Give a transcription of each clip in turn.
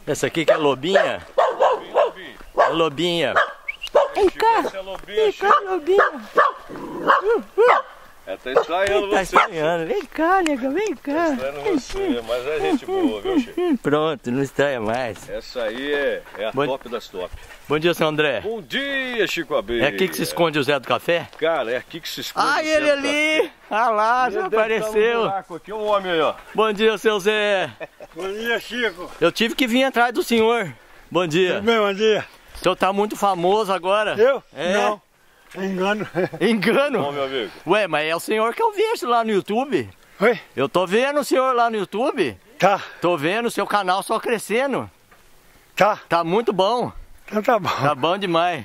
Essa aqui que é lobinha? Lobinho. É lobinha. Vem cá, vem cá, lobinho. Ela tá estranhando você. Tá estranhando. Vem cá, nega, vem cá. Tá estranhando você, mas é gente boa, viu, Chico? Pronto, não estranha mais. Essa aí é a top das top. Bom dia, seu André. Bom dia, Chico Abelha. É aqui que se esconde o Zé do Café? Cara, é aqui que se esconde. Ah, ele ali! Ah lá, já apareceu. Aqui um homem aí, ó. Bom dia, seu Zé. Bom dia, Chico. Eu tive que vir atrás do senhor. Bom dia. Tudo bem, bom dia. O senhor tá muito famoso agora. Eu? É. Não. Engano. Engano? Bom, meu amigo. Ué, mas é o senhor que eu vejo lá no YouTube. Oi? Eu tô vendo o senhor lá no YouTube. Tá, Tô vendo o seu canal só crescendo. tá. Tá muito bom. Então tá bom. Tá bom demais.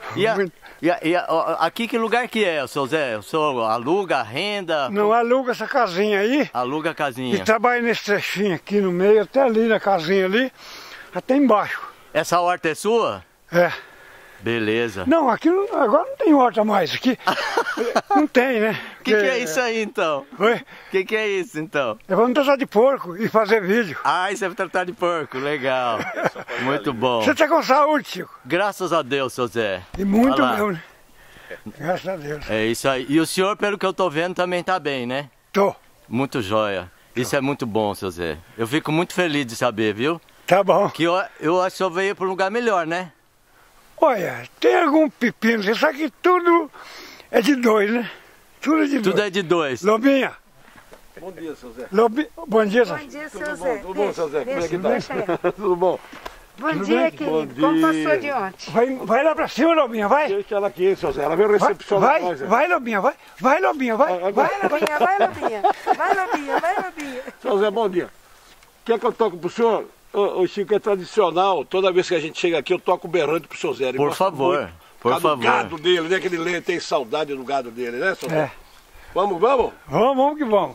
Aqui que lugar que é, seu Zé? O senhor aluga, renda? Não aluga essa casinha aí Aluga a e casinha. trabalha nesse trechinho aqui no meio, até ali na casinha ali, até embaixo. Essa horta é sua? É. Beleza. Não, aqui agora não tem horta mais. Aqui não tem, né? O que é isso aí então? Oi? O que é isso então? É vamos tratar de porco e fazer vídeo. Ah, isso é tratar de porco, legal. Muito bom. Você tá com saúde, Chico? Graças a Deus, seu Zé. E muito Olha lá. mesmo, né? Graças a Deus. É isso aí. E o senhor, pelo que eu tô vendo, também tá bem, né? Tô. Muito jóia. Isso é muito bom, seu Zé. Eu fico muito feliz de saber, viu? Tá bom. Que eu acho que o senhor veio para um lugar melhor, né? Olha, tem algum pepino, isso aqui tudo é de dois, né? Tudo é de Tudo dois. é de dois. Lobinha. Bom dia, seu Zé. Bom dia, Zé. Bom dia, seu Zé. Tudo bom, seu Zé? Como é que tá? Deixa aí. Tudo bom? Bom Tudo dia, bem? querido. Bom Como dia. passou de ontem? Vai lá pra cima, Lobinha, vai. Deixa ela aqui, seu Zé. Ela veio recepcionar nós. Vai, Lobinha, vai. Vai, Lobinha, vai. Vai, Vai, Lobinha, vai, Lobinha. Vai, Lobinha, vai, Lobinha. Seu Zé, bom dia. Quer que eu toque pro senhor? O Chico, é tradicional, toda vez que a gente chega aqui eu toco berrante pro seu Zé. Ele Por gosta favor, muito. por Do favor. gado dele, né? Que ele tem saudade do gado dele, né, seu Zé? É. Vamos, vamos? Vamos que vamos.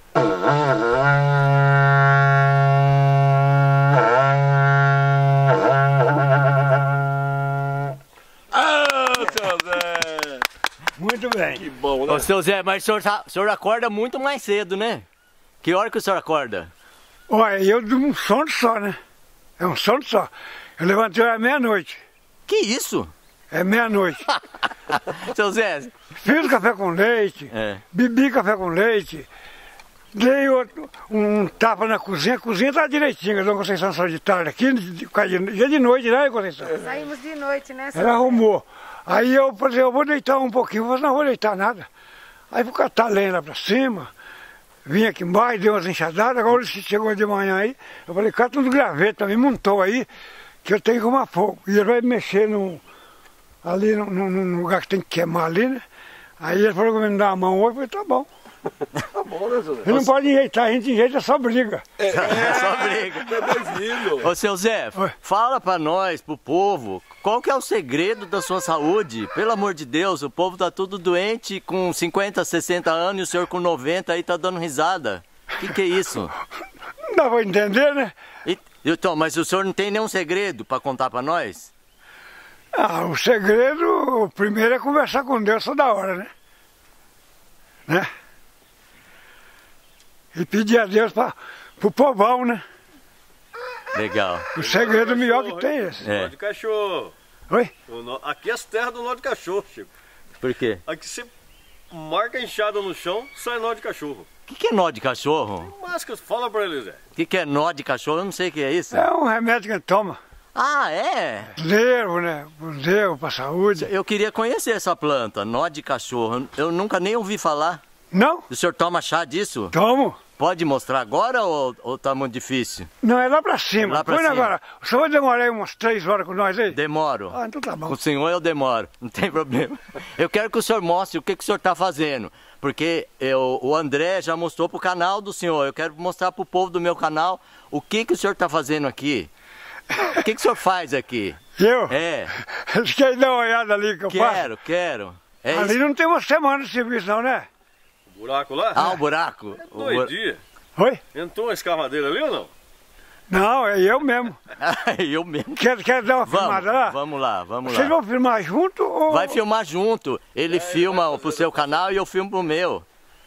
Ah, seu Zé! Muito bem. Que bom, né? Ô, seu Zé, mas o senhor acorda muito mais cedo, né? Que hora que o senhor acorda? Olha, eu durmo um sono só, né? É um sono só. Eu levantei à meia-noite. Que isso? É meia-noite. Seu Zé, Fiz café com leite, é. bebi café com leite, dei um tapa na cozinha. A cozinha tá direitinho, a Dona Conceição só de tarde aqui, dia de noite, né, Conceição? Saímos de noite, né, seu Ela Zé? arrumou. Aí eu falei, eu vou deitar um pouquinho. Eu falei, não vou deitar nada. Aí fui catar lenha lá pra cima, vim aqui embaixo, dei umas enxadadas. Agora ele chegou de manhã aí, eu falei, cata uns gravetos, me montou aí, que eu tenho que arrumar fogo. E ele vai mexer ali no lugar que tem que queimar ali, né? Aí ele falou que me dar a mão hoje, eu falei, tá bom. Tá bom, né, seu Zé? Ele não pode enjeitar, a gente enjeita, só briga. Só briga. É bem-vindo. Ô, seu Zé, Oi. fala pra nós, pro povo, qual que é o segredo da sua saúde? Pelo amor de Deus, o povo tá tudo doente com 50, 60 anos e o senhor com 90 aí tá dando risada. Que é isso? Não dá pra entender, né? Então, mas o senhor não tem nenhum segredo pra contar pra nós? Ah, o segredo, o primeiro é conversar com Deus toda hora, né? Né? E pedir a Deus pro povão, né? Legal. O segredo melhor que tem é esse. É. Nó de cachorro. Oi? Aqui é as terras do nó de cachorro, Chico. Por quê? Aqui você marca a enxada no chão, sai nó de cachorro. O que é nó de cachorro? Máscaras, fala pra ele, Zé. O que é nó de cachorro? Eu não sei o que é isso. É um remédio que a gente toma. Ah, é? Nervo, né? Pro nervo, pra saúde. Eu queria conhecer essa planta, nó de cachorro. Eu nunca nem ouvi falar. Não? O senhor toma chá disso? Tomo. Pode mostrar agora ou tá muito difícil? Não, é lá pra cima. Lá pra Põe cima. agora. O senhor vai demorar aí umas 3 horas com nós aí? Demoro. Ah, então tá Com bom. o senhor eu demoro, não tem problema. Eu quero que o senhor mostre o que o senhor está fazendo. Porque o André já mostrou pro canal do senhor. Eu quero mostrar pro povo do meu canal o que o senhor está fazendo aqui. O que o senhor faz aqui? Eu? É, Eles querem dar uma olhada ali que eu faço? quero. É Ali isso? não tem uma semana de serviço não, né? Buraco lá? Ah, o buraco. O Doidinha. Oi? Entrou uma escavadeira ali ou não? Não, é eu mesmo. Eu mesmo. Quer dar uma Vamos, filmada lá? vamos lá, vamos Vocês lá. vão filmar junto ou... Vai filmar junto. Ele filma pro seu canal e eu filmo pro meu.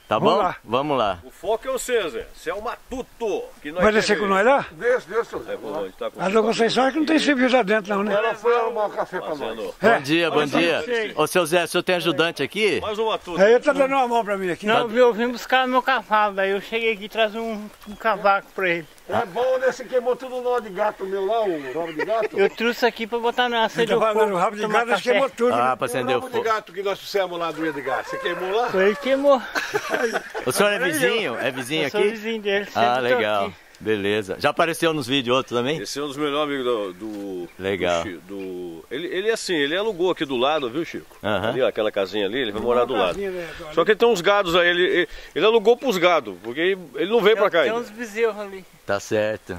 Tá Vamos bom? lá. Vamos lá. O foco é você, Zé. Você é o matuto. Que nós Vai descer com nós lá? Desce, seu Zé. A da Conceição é que não tem serviço lá dentro não, né? Ela foi arrumar um café pra nós. Bom dia, bom dia. Ô, seu Zé, o senhor tem ajudante aqui? Mais um matuto. Aí ele tá dando uma mão pra mim aqui. Não, eu vim buscar meu cavalo, daí eu cheguei aqui e trazer um cavaco pra ele. É bom, né? Você queimou tudo o nó de gato meu lá, o rabo de gato? Eu trouxe aqui pra botar na Ele acender tá o falando, fogo. o rabo de tomar gato, acho que café. queimou tudo. Ah, né? pra O acender o rabo de fogo. gato que nós fizemos lá do Ia de Gato. Você queimou lá? Foi ele que queimou. O senhor é vizinho? É vizinho Eu sou aqui? vizinho dele, sempre Ah, tô legal. aqui. Beleza. Já apareceu nos vídeos outros também? Esse é um dos melhores amigos do Legal. Ele é assim, ele alugou aqui do lado, viu, Chico? Aham. Ali, ó, aquela casinha ali, ele vai morar do lado. Casinha, né? Só que ele tem uns gados aí, ele alugou pros gados, porque ele não veio pra cá Tem ainda. uns bezerros ali. Tá certo.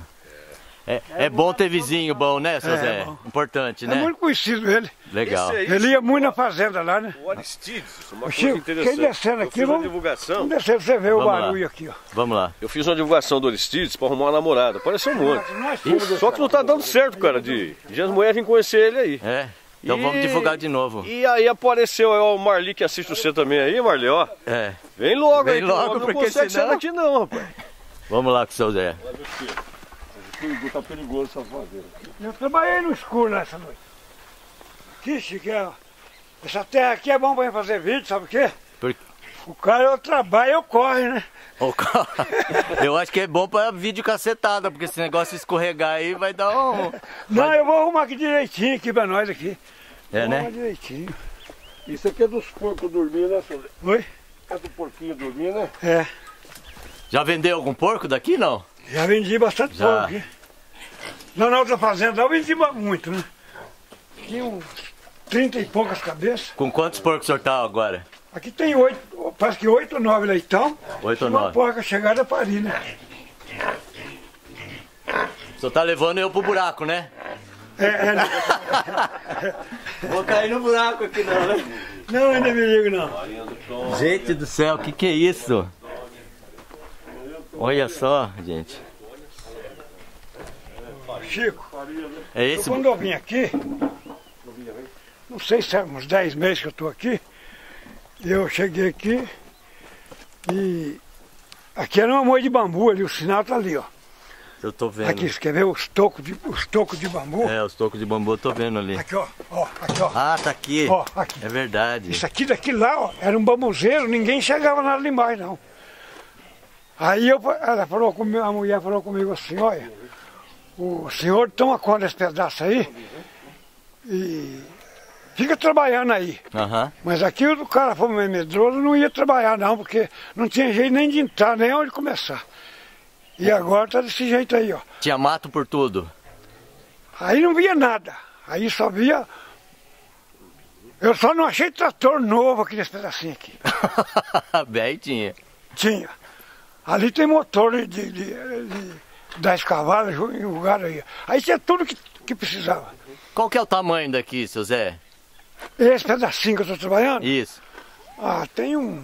É bom ter vizinho bom, né, seu Zé? bom. Importante, É né? muito conhecido ele. Legal. Esse aí, Ele ia muito na fazenda lá, né? o Aristides, uma Ô, coisa Chico, interessante. quem descendo Eu aqui, fiz uma vamos divulgação. Vamos descer pra você ver o Vamos lá. barulho aqui, ó. Vamos lá. Eu fiz uma divulgação do Aristides pra arrumar uma namorada. Apareceu um monte. Só que não tá dando certo, cara, de as mulheres virem conhecer ele aí. É? Então E- vamos divulgar de novo. E aí apareceu aí, ó, o Marli que assiste você também aí, Marli, ó. É. Vem logo Vem aí, que o logo, homem não porque consegue senão- sair daqui não, rapaz. Vamos lá com o seu Zé. Tá perigoso essa fazenda. Eu trabalhei no escuro nessa noite. Aqui, Chico, essa terra aqui é bom pra gente fazer vídeo, sabe o quê? Por- O cara, eu trabalho, eu corre, né? Ô, cara, eu acho que é bom pra vídeo cacetada, porque esse negócio de escorregar aí vai dar um... Não, eu vou arrumar aqui direitinho aqui pra nós aqui. É, Vou né? arrumar direitinho. Isso aqui é dos porcos dormindo, né, senhor? Oi? É do porquinho dormindo, né? É. Já vendeu algum porco daqui, não? Já vendi bastante Já. pouco aqui. Lá na outra fazenda, eu vendi muito, né? Tinha uns 30 e poucas cabeças. Com quantos porcos o senhor tá agora? Aqui tem 8, parece que 8 ou 9 leitão. 8 ou Uma 9. porca chegada a parir, né? O senhor tá levando eu pro buraco, né? Vou cair no buraco aqui não, né? Não, ainda me ligo não. Gente do céu, o que é isso? Olha só, gente. Chico, É esse... quando eu vim aqui, não sei se é uns 10 meses que eu estou aqui, eu cheguei aqui e aqui era uma moita de bambu ali, o sinal tá ali, ó. Eu tô vendo. Aqui, você quer ver os tocos de bambu? É, os tocos de bambu eu tô vendo ali. Aqui, ó, aqui, ó. Ah, tá aqui. Ó, aqui. É verdade. Isso aqui daqui lá, ó, era um bambuzeiro, ninguém chegava nada ali mais, não. Aí ela falou comigo, a mulher falou comigo assim, olha, o senhor toma conta desse pedaço aí e fica trabalhando aí. Aham. Mas aqui o cara foi meio medroso, não ia trabalhar não, porque não tinha jeito nem de entrar, nem onde começar. E agora tá desse jeito aí, ó. Tinha mato por tudo. Aí não via nada, aí só via... Eu só não achei trator novo aqui nesse pedacinho aqui. Bem tinha. Tinha. Ali tem motor de 10 cavalos em lugar aí. Aí tinha tudo que precisava. Qual que é o tamanho daqui, seu Zé? Esse pedacinho que eu estou trabalhando, Isso, tem uns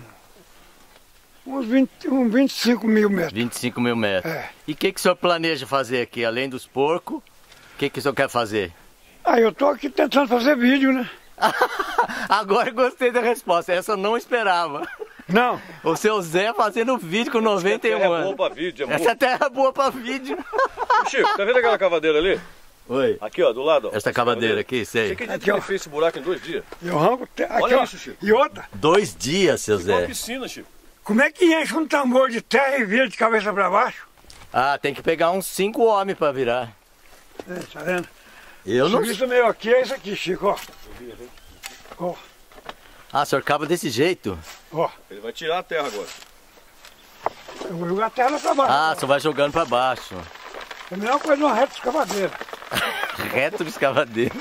25 mil metros. 25 mil metros. É. E o que o senhor planeja fazer aqui, além dos porcos? O que o senhor quer fazer? Aí eu estou aqui tentando fazer vídeo, né? Agora eu gostei da resposta, essa eu não esperava. Não, O seu Zé fazendo vídeo com 91 É bom anos. pra vídeo, é Essa terra é boa pra vídeo. bom. Chico, tá vendo aquela cavadeira ali? Oi. Aqui, ó, do lado. Ó. Essa cavadeira aqui, Você sei. acredita Aqui, que ele ó. fez esse buraco em 2 dias? eu arranco... Aqui, Olha ó. isso, Chico. E outra, 2 dias, seu Uma Zé. piscina, Chico. como é que enche um tambor de terra e vira de cabeça para baixo? Ah, tem que pegar uns 5 homens pra virar. É, tá vendo? Eu O não... serviço meu aqui é isso aqui, Chico, ó. Ó, Ah, o senhor cava desse jeito? ó. Ele vai tirar a terra agora. Eu vou jogar a terra para baixo. Ah, só vai jogando pra baixo. É a mesma coisa de uma reta escavadeira. Reto de escavadeiro.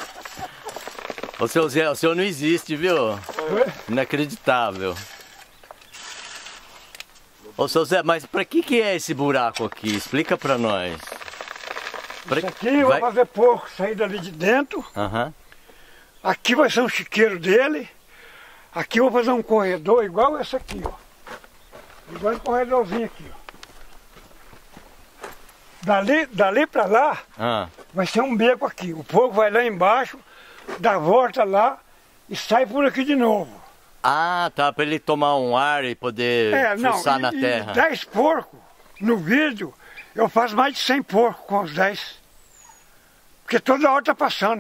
Ô, seu Zé, o senhor não existe, viu? Inacreditável. Ô, seu Zé, mas pra que é esse buraco aqui? Explica pra nós. Pra... Isso aqui eu vou fazer porco sair dali de dentro. Aham. Aqui vai ser um chiqueiro dele. Aqui eu vou fazer um corredor igual esse aqui, ó. Igual um corredorzinho aqui, ó. Dali pra lá Ah, vai ser um beco aqui. O porco vai lá embaixo, dá a volta lá e sai por aqui de novo. Ah, tá, pra ele tomar um ar e poder fuçar na terra. 10 porcos no vídeo, eu faço mais de 100 porcos com os 10. Porque toda hora tá passando.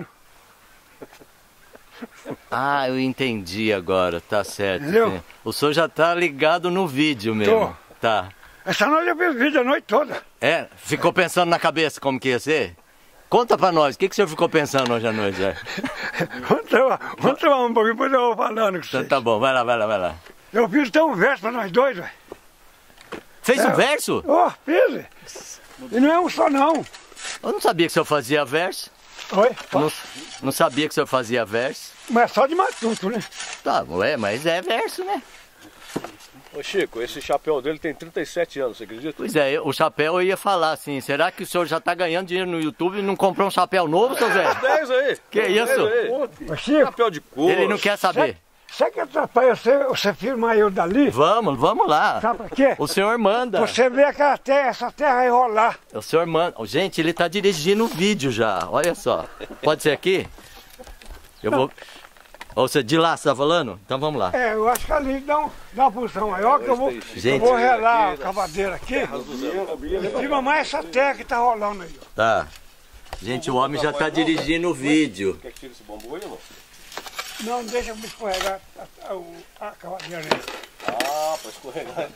Ah, eu entendi agora, tá certo. Entendeu? O senhor já tá ligado no vídeo mesmo. Tô. Tá. Essa noite eu fiz vídeo a noite toda. É, ficou pensando na cabeça como que ia ser? Conta pra nós, o que o senhor ficou pensando hoje à noite? Vamos tomar um pouquinho, depois eu vou falando com Então vocês. tá bom, vai lá. Eu fiz até um verso pra nós dois, velho. Fez um verso? Ó, fiz. E não é um só, não. Eu não sabia que o senhor fazia verso. Oi? Não sabia que o senhor fazia verso. Mas é só de matuto, né? Tá, mas é verso, né? Ô Chico, esse chapéu dele tem 37 anos, você acredita? Pois é, o chapéu eu ia falar assim, será que o senhor já tá ganhando dinheiro no YouTube e não comprou um chapéu novo, seu Zé? 10 aí. Que isso? Ô, Chico, Chapéu de couro. Ele não quer saber. sabe que atrapalha você filmar eu dali? Vamos lá. Sabe pra quê? O senhor manda. Você vê aquela terra, essa terra aí rolar. O senhor manda. Gente, ele tá dirigindo o vídeo já. Olha só. Pode ser aqui? Eu vou. Ou você de lá, você tá falando? Então vamos lá. É, eu acho que ali dá uma posição maior que eu vou relar a cavadeira aqui. Filma mais essa terra que tá rolando aí. Tá. Gente, o homem já tá dirigindo o vídeo. Quer que tire esse bambu aí, irmão? Não, deixa eu me escorregar a cavadeira aí. Ah, pra escorregar.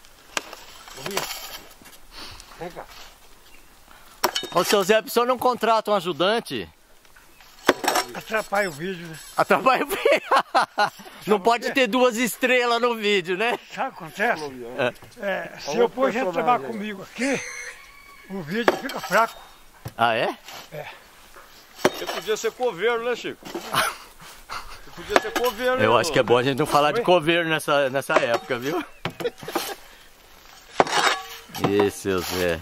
Vem cá. Ô, seu Zé, o senhor não contrata um ajudante? Atrapalha o vídeo, né? Atrapalha o vídeo. Não pode ter 2 estrelas no vídeo, né? Sabe o que acontece? Se eu pôr gente trabalhar comigo aqui, o vídeo fica fraco. Ah, é? Você podia ser coveiro, né, Chico? Você podia ser coveiro, Eu né, acho que é bom a gente não falar de coveiro nessa época, viu? Ih, seu Zé.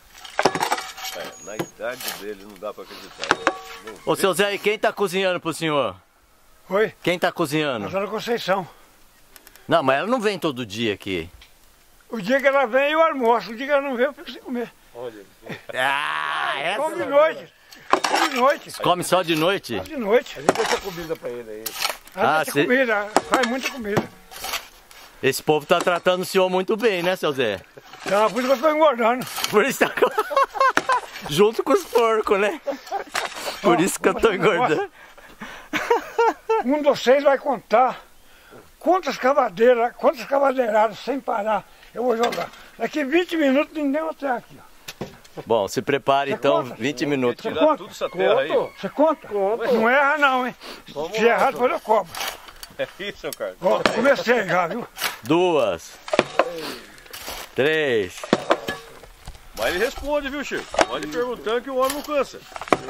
Na idade dele não dá pra acreditar. Ô, seu Zé, e quem tá cozinhando pro senhor? Oi? Quem tá cozinhando? A Dona Conceição. Não, mas ela não vem todo dia aqui. O dia que ela vem eu almoço, o dia que ela não vem eu fico sem comer. Olha, Ah, essa... Come de noite. Come de noite. Come só de noite? De noite. a gente deixa comida pra ele aí. Ela Ah, deixa cê- comida, faz muita comida. Esse povo tá tratando o senhor muito bem, né, seu Zé? Ela por isso que eu tô engordando. Por isso tá... Junto com os porcos, né? Por isso que eu tô engordando. Um de vocês vai contar quantas cavadeiradas sem parar eu vou jogar. Daqui 20 minutos ninguém vai ter aqui. Ó. Bom, se prepare então, conta? 20 minutos. Você Tirar conta? tudo essa terra aí. Você conta? Não erra não, hein? Se errar, depois eu cobro. É isso, cara. Ó, comecei já, viu? 2, 3. Mas ele responde, viu, Chico? Pode perguntando que o homem não cansa.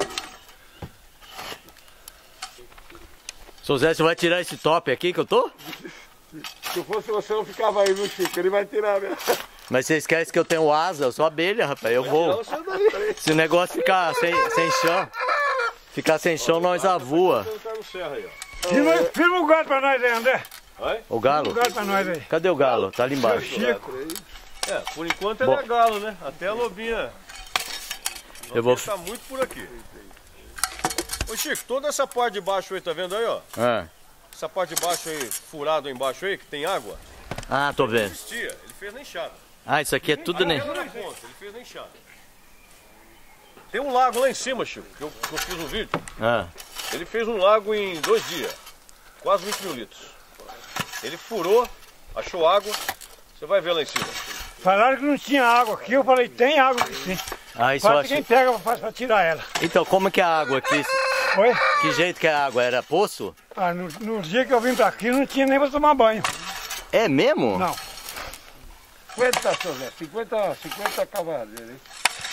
Seu Zé, você vai tirar esse top aqui que eu tô? Se eu fosse você, eu ficava aí, viu, Chico? Ele vai tirar mesmo. Mas você esquece que eu tenho asa, eu sou abelha, rapaz, eu vou. Se o negócio ficar sem chão, nós avua. Firma o galo pra nós aí, André. O galo? O galo pra nós aí. Cadê o galo? Tá ali embaixo. Chico. É, por enquanto ele é galo, né? Até a lobinha. Eu vou... Tá muito por aqui. Ô Chico, toda essa parte de baixo aí, tá vendo aí, ó? Essa parte de baixo aí, furado aí embaixo aí, que tem água. Ah, tô vendo. Existia, ele fez na enxada. Ah, isso aqui é tudo, né? Ele fez na enxada. Tem um lago lá em cima, Chico, que eu fiz um vídeo. Ele fez um lago em 2 dias. Quase 20 mil litros. Ele furou, achou água. Você vai ver lá em cima. Falaram que não tinha água aqui, eu falei, tem água aqui sim. Ah, isso eu Fala acho... quem pega pra tirar ela. Então, como que é a água aqui? Oi? Que jeito que é a água? Era poço? Ah, no dia que eu vim pra aqui não tinha nem pra tomar banho. É mesmo? Não. 50, seu Zé, 50 cavaleiros, hein?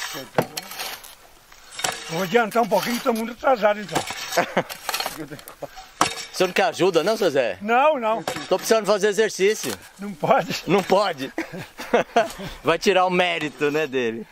Vou adiantar um pouquinho, que tô muito atrasado então. O senhor não quer ajuda, não, seu Zé? Não, Tô precisando fazer exercício. não pode. Não pode. Vai tirar o mérito, né, dele.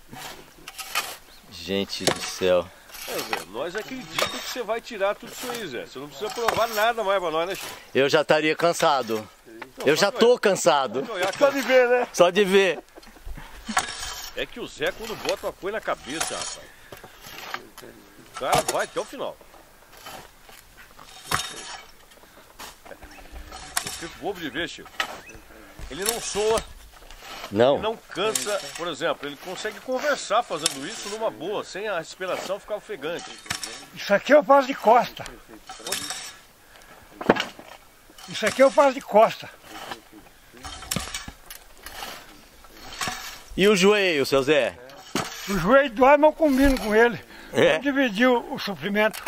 Gente do céu. Zé, nós acreditamos que você vai tirar tudo isso aí, Zé. Você não precisa provar nada mais pra nós, né, Chico? Eu já estaria cansado. Eu já tô cansado. Só de ver, né? Só de ver. É que o Zé, quando bota uma coisa na cabeça, rapaz, o cara vai até o final. fico bobo de ver, Chico. Ele não soa, Não. ele não cansa. Por exemplo, ele consegue conversar fazendo isso numa boa, sem a respiração ficar ofegante. Isso aqui eu faço de costa. Isso aqui eu faço de costa. E o joelho, seu Zé? O joelho dói, mas eu combino com ele. É. Vamos dividir o sofrimento.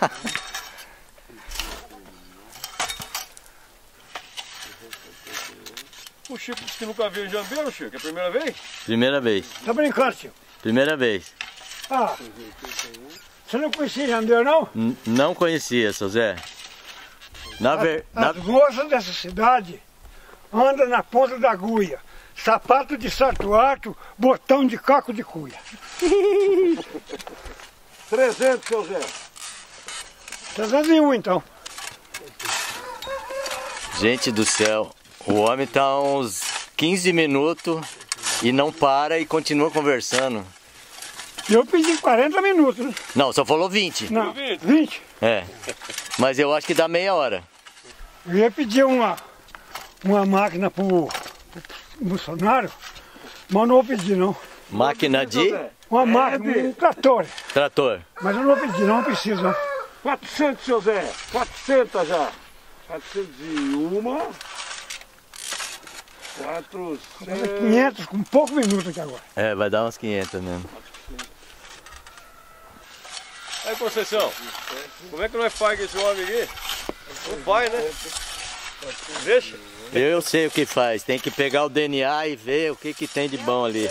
O Chico disse que nunca viu jambeiro, Chico. É a primeira vez? Primeira vez. Tá brincando, tio? Primeira vez. Ah, você não conhecia Jandeiro, não? Não conhecia, seu Zé. As moças dessa cidade andam na ponta da agulha. Sapato de sarto-arto, botão de caco de cuia. 300, seu Zé. 301 então. Gente do céu, o homem tá há uns 15 minutos e não para e continua conversando. Eu pedi 40 minutos, né? Não, só falou 20. Não, 20. É. Mas eu acho que dá meia hora. Eu ia pedir uma máquina pro Bolsonaro, mas não vou pedir não. Máquina de Uma máquina, um trator. trator. Mas eu não vou pedir, não preciso não. 400, seu Zé. 400 já. 401. 400. 500 com poucos minutos aqui agora. É, vai dar uns 500 mesmo. Aí, Conceição, como é que nós paga esse homem aqui? Não vai, né? Deixa. Eu sei o que faz, tem que pegar o DNA e ver o que tem de bom ali.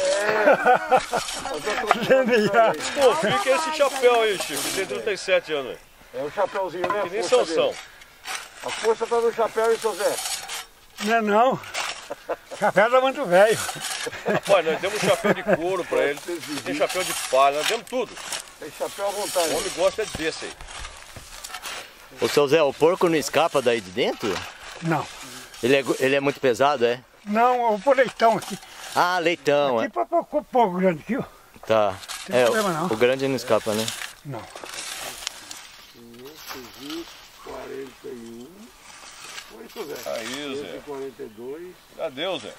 Pô, fica esse chapéu aí, Chico, tem 37 anos. É o chapéuzinho, né? Que nem Sansão. A força tá no chapéu, hein, seu Zé? Não é não. O chapéu tá muito velho. Rapaz, nós demos um chapéu de couro pra ele, tem chapéu de palha, nós demos tudo. Tem chapéu à vontade. O homem gosta desse aí. Ô, seu Zé, o porco não escapa daí de dentro? Não. Ele é muito pesado, é? Não, eu vou pôr leitão aqui. Ah, leitão, Aqui é. pra pôr o pouco grande aqui, ó. Tá. Tem É, problema não. o grande não escapa, né? Não. 541. Foi isso, Zé. Aí, Zé. 542. Cadê, Zé?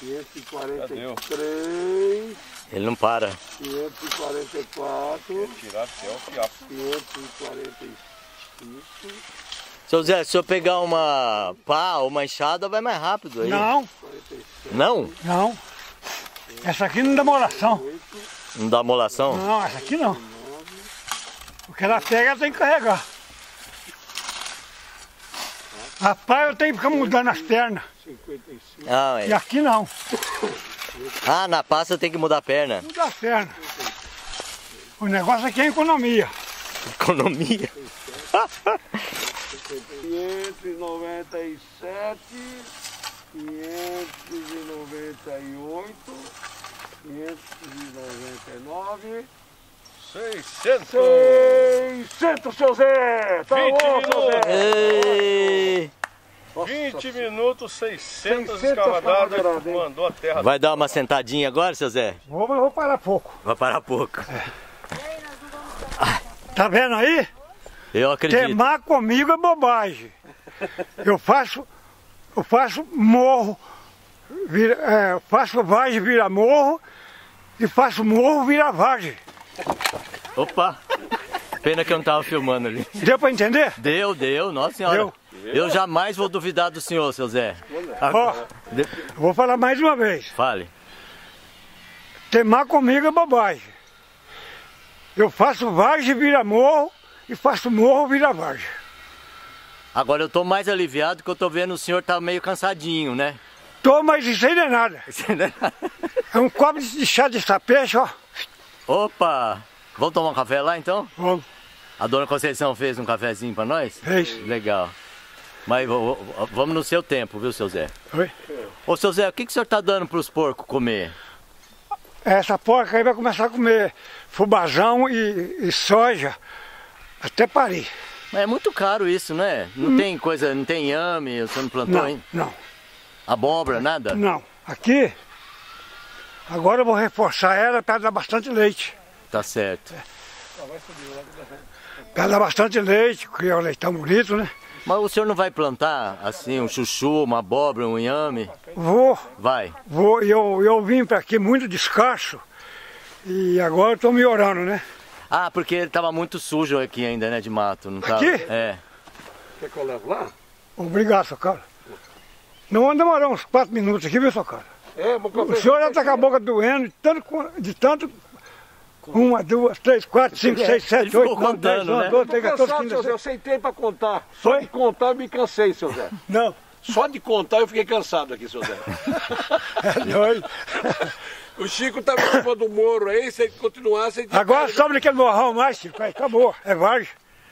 543. Ele não para. 544. Tirar até o fiapo. 545. Seu Zé, se eu pegar uma pá ou uma enxada, vai mais rápido aí. Não, Não? não. Essa aqui não dá molação. Não dá molação? Não, essa aqui não. O que ela pega, ela tem que carregar. A pá eu tenho que ficar mudando as pernas. 55. Ah, E é. aqui não. Ah, na pá você tem que mudar a perna. Muda as pernas. O negócio aqui é economia. Economia. 597. 598. 599. 600! 600, seu Zé! Tá 20 bom, seu Zé! Ei, 20 minutos, 600 600 escavadadas, escavadadas, hein? mandou a terra. vai dar uma sentadinha agora, seu Zé? Vou parar pouco. Vai parar pouco. Tá vendo aí? Eu acredito. Temar comigo é bobagem. Eu faço morro, faço vagem vira morro e faço morro vira vagem. Opa! Pena que eu não tava filmando ali. Deu pra entender? Deu, nossa senhora. Deu. Eu jamais vou duvidar do senhor, seu Zé. Ó, De- vou falar mais uma vez. Fale. Temar comigo é bobagem. Eu faço vagem vira morro e faço morro vira vagem. Agora eu tô mais aliviado que eu tô vendo o senhor tá meio cansadinho, né? Tô, mas isso aí não é nada. É um copo de chá de sapeixe, ó. Opa! Vamos tomar um café lá então? Vamos. A dona Conceição fez um cafezinho pra nós? Fez. Legal. Mas vamos no seu tempo, viu, seu Zé? Oi? Ô, seu Zé, o que o senhor tá dando pros porcos comer? Essa porca aí vai começar a comer fubazão e soja até parir. Mas é muito caro isso, né? Não tem coisa, não tem inhame, o senhor não plantou, Não, hein? não, Abóbora, nada? não. Aqui, agora eu vou reforçar ela para dar bastante leite. Tá certo. Pra dar bastante leite, criar um leitão bonito, né? Mas o senhor não vai plantar, assim, um chuchu, uma abóbora, um inhame? Vou, Vai. eu vim pra aqui muito descasso e agora eu tô melhorando, né? Ah, porque ele tava muito sujo aqui ainda, né, de mato, não tá? Aqui? É. Quer que eu levo lá? Obrigado, seu cara. Não vamos demorar uns 4 minutos aqui, viu, seu cara? É, mas O senhor já tá com a boca doendo de tanto 1, 2, 3, 4, 5, 6, 7, ficou 8, 9, 10, contando, 11, né? 12, Tô 13, 14, cansado, 15, seu Zé, eu 16. sentei pra contar. Só Foi? de contar eu me cansei, seu Zé. Não, Só de contar eu fiquei cansado aqui, seu Zé. é doido. O Chico tá em cima do moro aí, se ele continuar, você... Agora sobre aquele morrão mais, Chico, aí acabou, é vargem.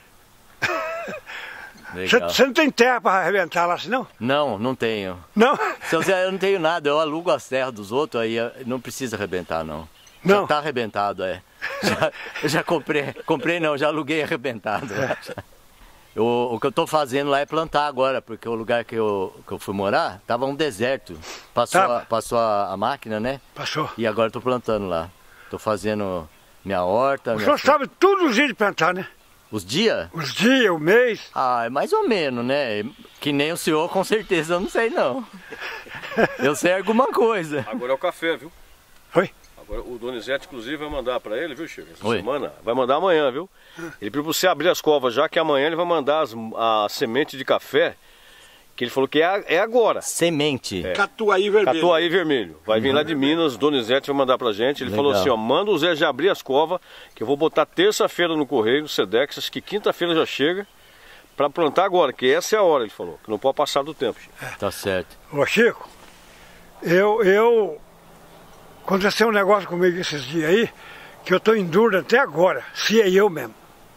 Legal. Você não tem terra para arrebentar lá, assim, não? Não, não tenho. Não? Seu Zé, eu não tenho nada, eu alugo as terras dos outros, aí não precisa arrebentar, não. Não. Já tá arrebentado, é. Eu já comprei não, já aluguei arrebentado. O que eu tô fazendo lá é plantar agora, porque o lugar que eu fui morar tava um deserto. Passou a máquina, né? Passou. E agora eu tô plantando lá. Tô fazendo minha horta. O senhor sabe todos os dias de plantar, né? Os dias? Os dias, o mês. Ah, é mais ou menos, né? Que nem o senhor, com certeza, eu não sei não. Eu sei alguma coisa. Agora é o café, viu? Oi? Agora o Donizete, inclusive, vai mandar pra ele, viu, Chico? Essa Oi. semana. Vai mandar amanhã, viu? Ele pediu pra você abrir as covas já, que amanhã ele vai mandar a semente de café, que ele falou que é agora. Semente. Catuaí vermelho. Catuaí vermelho. Vai vir lá de Minas, Donizete vai mandar pra gente. Ele falou Legal. assim, ó, manda o Zé já abrir as covas, que eu vou botar terça-feira no correio, no Sedex, acho que quinta-feira já chega, pra plantar agora, que essa é a hora, ele falou, que não pode passar do tempo. Chico. Tá certo. Ô Chico, aconteceu um negócio comigo esses dias aí, que eu tô em dúvida até agora, se é eu mesmo.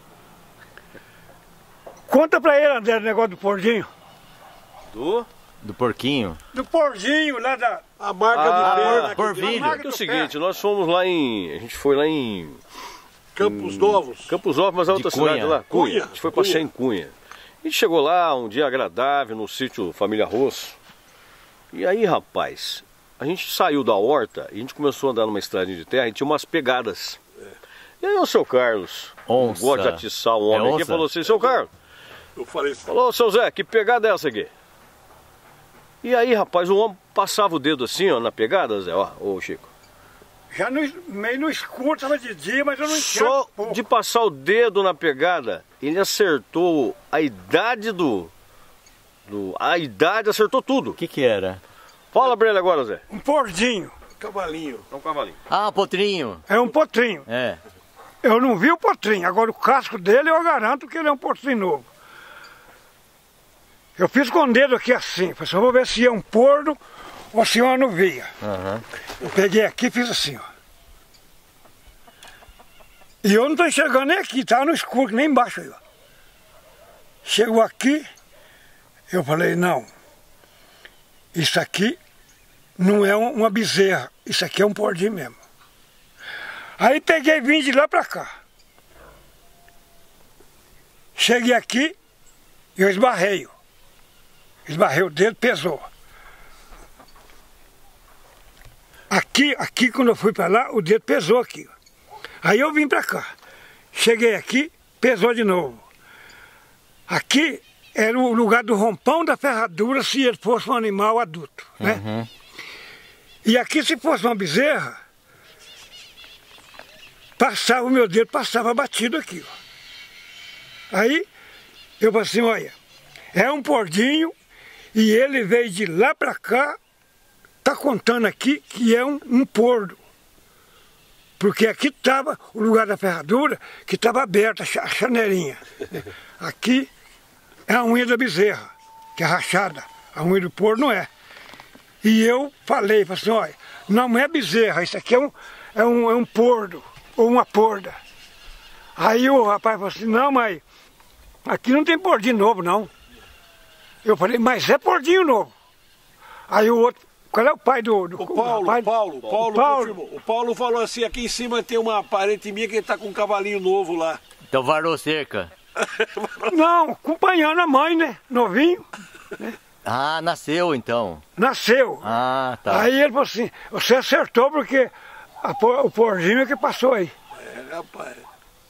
Conta pra ele, André, o negócio do porquinho. Do porquinho? Do porquinho lá da... A marca de perna. Porvilho. É o seguinte, nós fomos lá a gente foi lá em Campos Novos. Campos Novos, mas a outra Cunha. cidade lá, Cunha. A gente foi passear em Cunha. A gente chegou lá, um dia agradável, no sítio Família Rosso. E aí, rapaz, a gente saiu da horta e a gente começou a andar numa estradinha de terra e tinha umas pegadas. E aí o seu Carlos, Onça. gosta de atiçar um homem É aqui, onça? falou assim, seu Carlos, Eu falei assim, falou, seu Zé, que pegada é essa aqui? E aí, rapaz, o homem passava o dedo assim, ó, na pegada, Zé, ó, ô Chico. Já meio no escuro, tava de dia, mas eu não enxergo Só pouco. de passar o dedo na pegada, ele acertou a idade a idade, acertou tudo. O que era? Fala pra ele agora, Zé. Um porquinho, cavalinho. É um cavalinho. Ah, potrinho. é um potrinho. É. Eu não vi o potrinho, agora o casco dele eu garanto que ele é um potrinho novo. Eu fiz com o dedo aqui assim, falei assim, vou ver se é um pordo ou se é uma novilha. Aham. Eu peguei aqui e fiz assim, ó. E eu não tô enxergando nem aqui, tá no escuro, nem embaixo aí, ó. Chegou aqui, eu falei, não, isso aqui não é uma bezerra, isso aqui é um pordinho mesmo. Aí peguei e vim de lá pra cá. Cheguei aqui, eu esbarrei o dedo, pesou. Aqui quando eu fui pra lá, o dedo pesou aqui. Aí eu vim pra cá. Cheguei aqui, pesou de novo. Aqui era o lugar do rompão da ferradura se ele fosse um animal adulto, né? Uhum. E aqui se fosse uma bezerra, o meu dedo passava batido aqui, ó. Aí eu falei assim, olha, é um pordinho e ele veio de lá pra cá, tá contando aqui que é um pordo. Porque aqui estava o lugar da ferradura, que estava aberta, a chanelinha. Aqui é a unha da bezerra, que é rachada. A unha do pordo não é. E eu falei assim, olha, não é bezerra, isso aqui é um pordo, ou uma porda. Aí o rapaz falou assim, não, mas aqui não tem pordinho novo, não. Eu falei, mas é pordinho novo. Aí o outro, qual é o pai do O Paulo, rapaz? Paulo Paulo. confirmou. O Paulo falou assim, aqui em cima tem uma parente minha que tá com um cavalinho novo lá. Então varou cerca. Não, acompanhando a mãe, né? Novinho. Ah, nasceu então. Nasceu. Ah, tá. Aí ele falou assim, você acertou porque o porzinho é que passou aí. É, rapaz.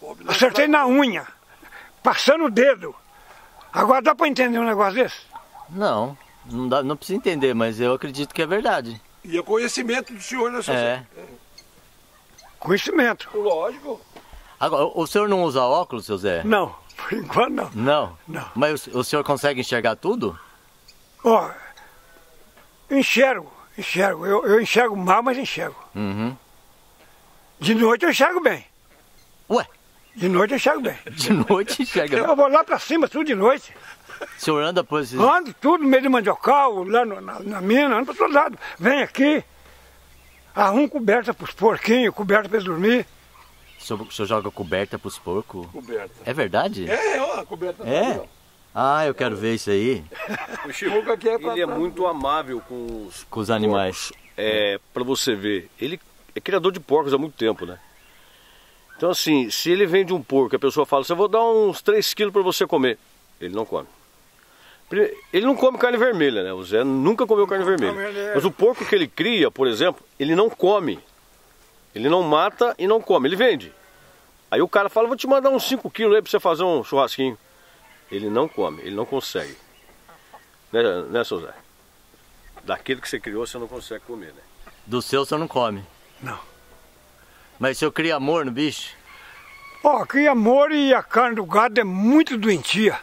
Acertei na unha, passando o dedo. Agora dá para entender um negócio desse? Não, não precisa entender, mas eu acredito que é verdade. E é conhecimento do senhor, né, seu Zé? Conhecimento. Lógico. Agora, o senhor não usa óculos, seu Zé? Não, por enquanto não. Não? Não. Mas o senhor consegue enxergar tudo? Ó, enxergo. Eu enxergo mal, mas enxergo. Uhum. De noite eu enxergo bem. Ué, De noite eu enxergo bem. de noite enxerga. Eu vou lá pra cima, tudo de noite. O senhor anda por esse... Ando tudo no meio de mandiocal, lá na mina, ando pra todo lado. Vem aqui, arrumo coberta pros porquinhos, coberta pra eles dormir. O senhor joga coberta pros porcos? Coberta. É verdade? Ó, a coberta tá É? ali, ó. Ah, eu quero ver isso aí. O Chico, aqui é pra- ele é muito amável com Com os animais. pra você ver. Ele é criador de porcos há muito tempo, né? Então assim, se ele vende um porco, a pessoa fala, eu vou dar uns 3 quilos para você comer. Ele não come. Ele não come carne vermelha, né? O Zé nunca comeu carne vermelha. Mas o porco que ele cria, por exemplo, ele não come. Ele não mata e não come, ele vende. Aí o cara fala, vou te mandar uns 5 quilos aí para você fazer um churrasquinho. Ele não come, ele não consegue. Né, seu Zé? Daquele que você criou, você não consegue comer, né? Do seu, o senhor não come. Não. Mas o senhor cria amor no bicho? Ó, cria amor e a carne do gado é muito doentia.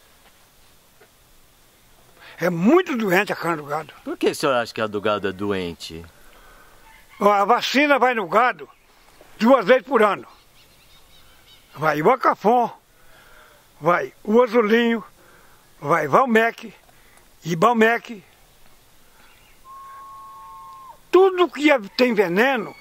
É muito doente a carne do gado. Por que o senhor acha que a do gado é doente? Ó, a vacina vai no gado 2 vezes por ano. Vai o Acafon, vai o Azulinho, vai Valmec e Balmec. Tudo que tem veneno,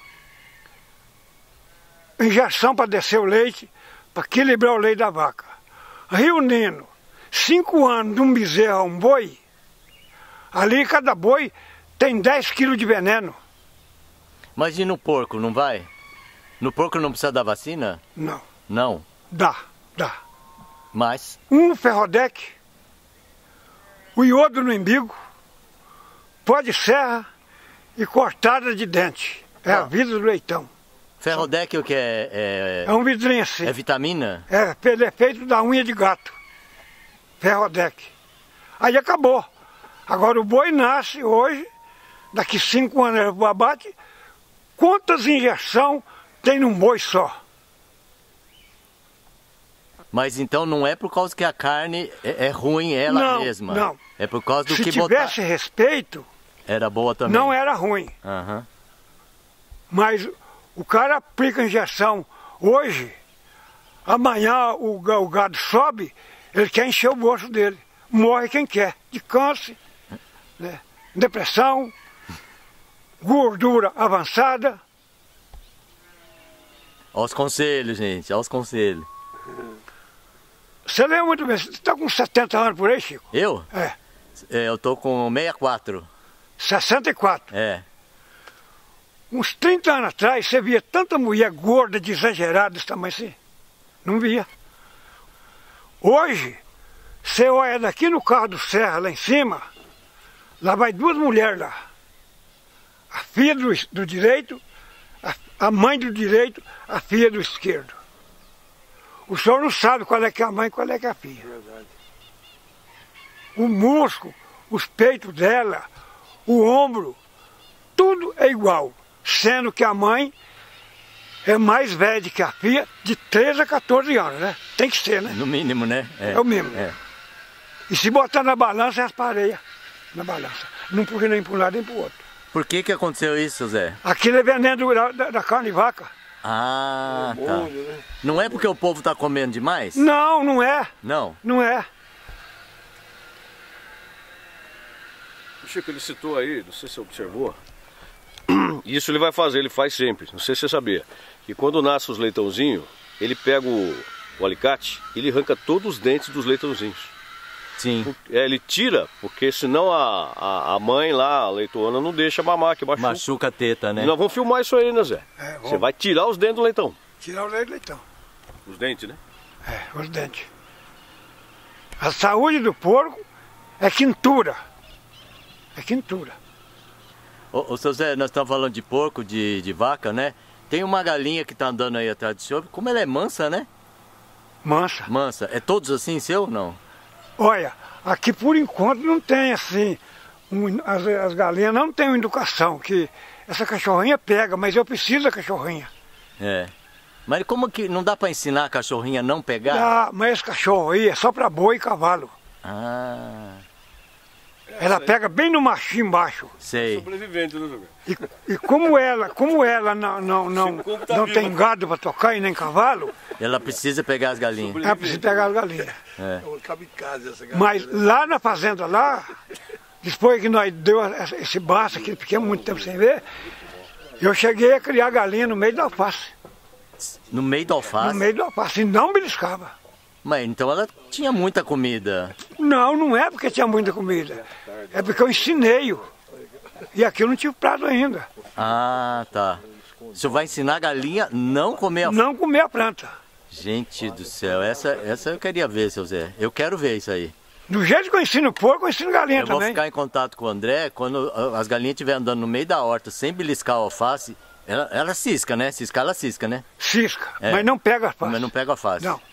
injeção para descer o leite, para equilibrar o leite da vaca. Reunindo 5 anos de um bezerro a um boi, ali cada boi tem 10 quilos de veneno. Mas e no porco, não vai? No porco não precisa da vacina? Não, Não. dá. Mas? Um ferrodec, o iodo no embigo, pó de serra e cortada de dente. É a vida do leitão. Ferrodec o que é? É um vidrinho assim. É vitamina? Ele é feito da unha de gato. Ferrodec. Aí acabou. Agora o boi nasce hoje, daqui 5 anos ele abate. Quantas injeções tem num boi só? Mas então não é por causa que a carne é ruim ela Não, mesma? não. É por causa do Se que tivesse respeito, era boa também? não era ruim. Aham. Mas o cara aplica injeção hoje, amanhã o gado sobe, ele quer encher o bolso dele. Morre quem quer, de câncer, né? Depressão, gordura avançada. Olha os conselhos, gente, olha os conselhos. Você lembra muito bem, você está com 70 anos por aí, Chico? Eu? É, Eu tô com 64. 64. É. Uns 30 anos atrás, você via tanta mulher gorda, de exagerada, desse tamanho assim? Não via. Hoje, você olha daqui no carro do Serra, lá em cima, lá vai 2 mulheres lá. A filha do direito, a mãe do direito, a filha do esquerdo. O senhor não sabe qual é que é a mãe e qual é que é a filha. Verdade. O músculo, os peitos dela, o ombro, tudo é igual. Sendo que a mãe é mais velha do que a filha, de 13 a 14 anos, né? Tem que ser, né? No mínimo, né? É o mínimo. É. E se botar na balança, é as pareias na balança. Não puxa nem para um lado nem para o outro. Por que aconteceu isso, Zé? Aquilo é veneno da carne de vaca. Ah, tá. Hormônio, né? Não é porque o povo tá comendo demais? Não, não é. Não. Não é. O Chico, ele citou aí, não sei se você observou, isso ele vai fazer, ele faz sempre, não sei se você sabia, que quando nasce os leitãozinhos, ele pega o alicate e ele arranca todos os dentes dos leitãozinhos. Sim. Ele tira, porque senão a mãe lá, a leitona, não deixa mamar, que machuca. Machuca a teta, né? E nós vamos filmar isso aí, né, Zé? Você vai tirar os dentes do leitão. Tirar o leite do leitão. Os dentes, né? É, os dentes. A saúde do porco é quintura. É quintura. Ô, seu Zé, nós estamos falando de porco, de vaca, né? tem uma galinha que tá andando aí atrás do senhor. Como ela é mansa, né? Mansa. Mansa. É todos assim, seu ou não? Olha, aqui por enquanto não tem assim, as galinhas não têm uma educação, que essa cachorrinha pega, mas eu preciso da cachorrinha. É. Mas como que não dá pra ensinar a cachorrinha a não pegar? Dá, mas esse cachorro aí é só pra boi e cavalo. Ah, Ela pega bem no machinho embaixo. sei. Sobrevivente, né, Jogão? E como ela não tem gado para tocar e nem cavalo, Ela precisa pegar as galinhas. ela precisa pegar as galinhas. É um kamikaze essa galinha. Mas lá na fazenda lá, depois que nós deu esse baço aqui, ficamos muito tempo sem ver, eu cheguei a criar galinha no meio da alface. No meio da alface? No meio da alface, e não beliscava. Mas então ela tinha muita comida. Não, não é porque tinha muita comida. É porque eu ensinei-o. E aqui eu não tive prato ainda. Ah, tá. O senhor vai ensinar a galinha a não comer a... Não comer a planta. Gente do céu, essa eu queria ver, seu Zé. Eu quero ver isso aí. Do jeito que eu ensino porco, eu ensino galinha Eu vou também. ficar em contato com o André, quando as galinhas estiverem andando no meio da horta, sem beliscar a alface, ela cisca, né? Ciscar, ela cisca, né? Cisca, É. mas não pega a alface. Mas não pega a alface. Não.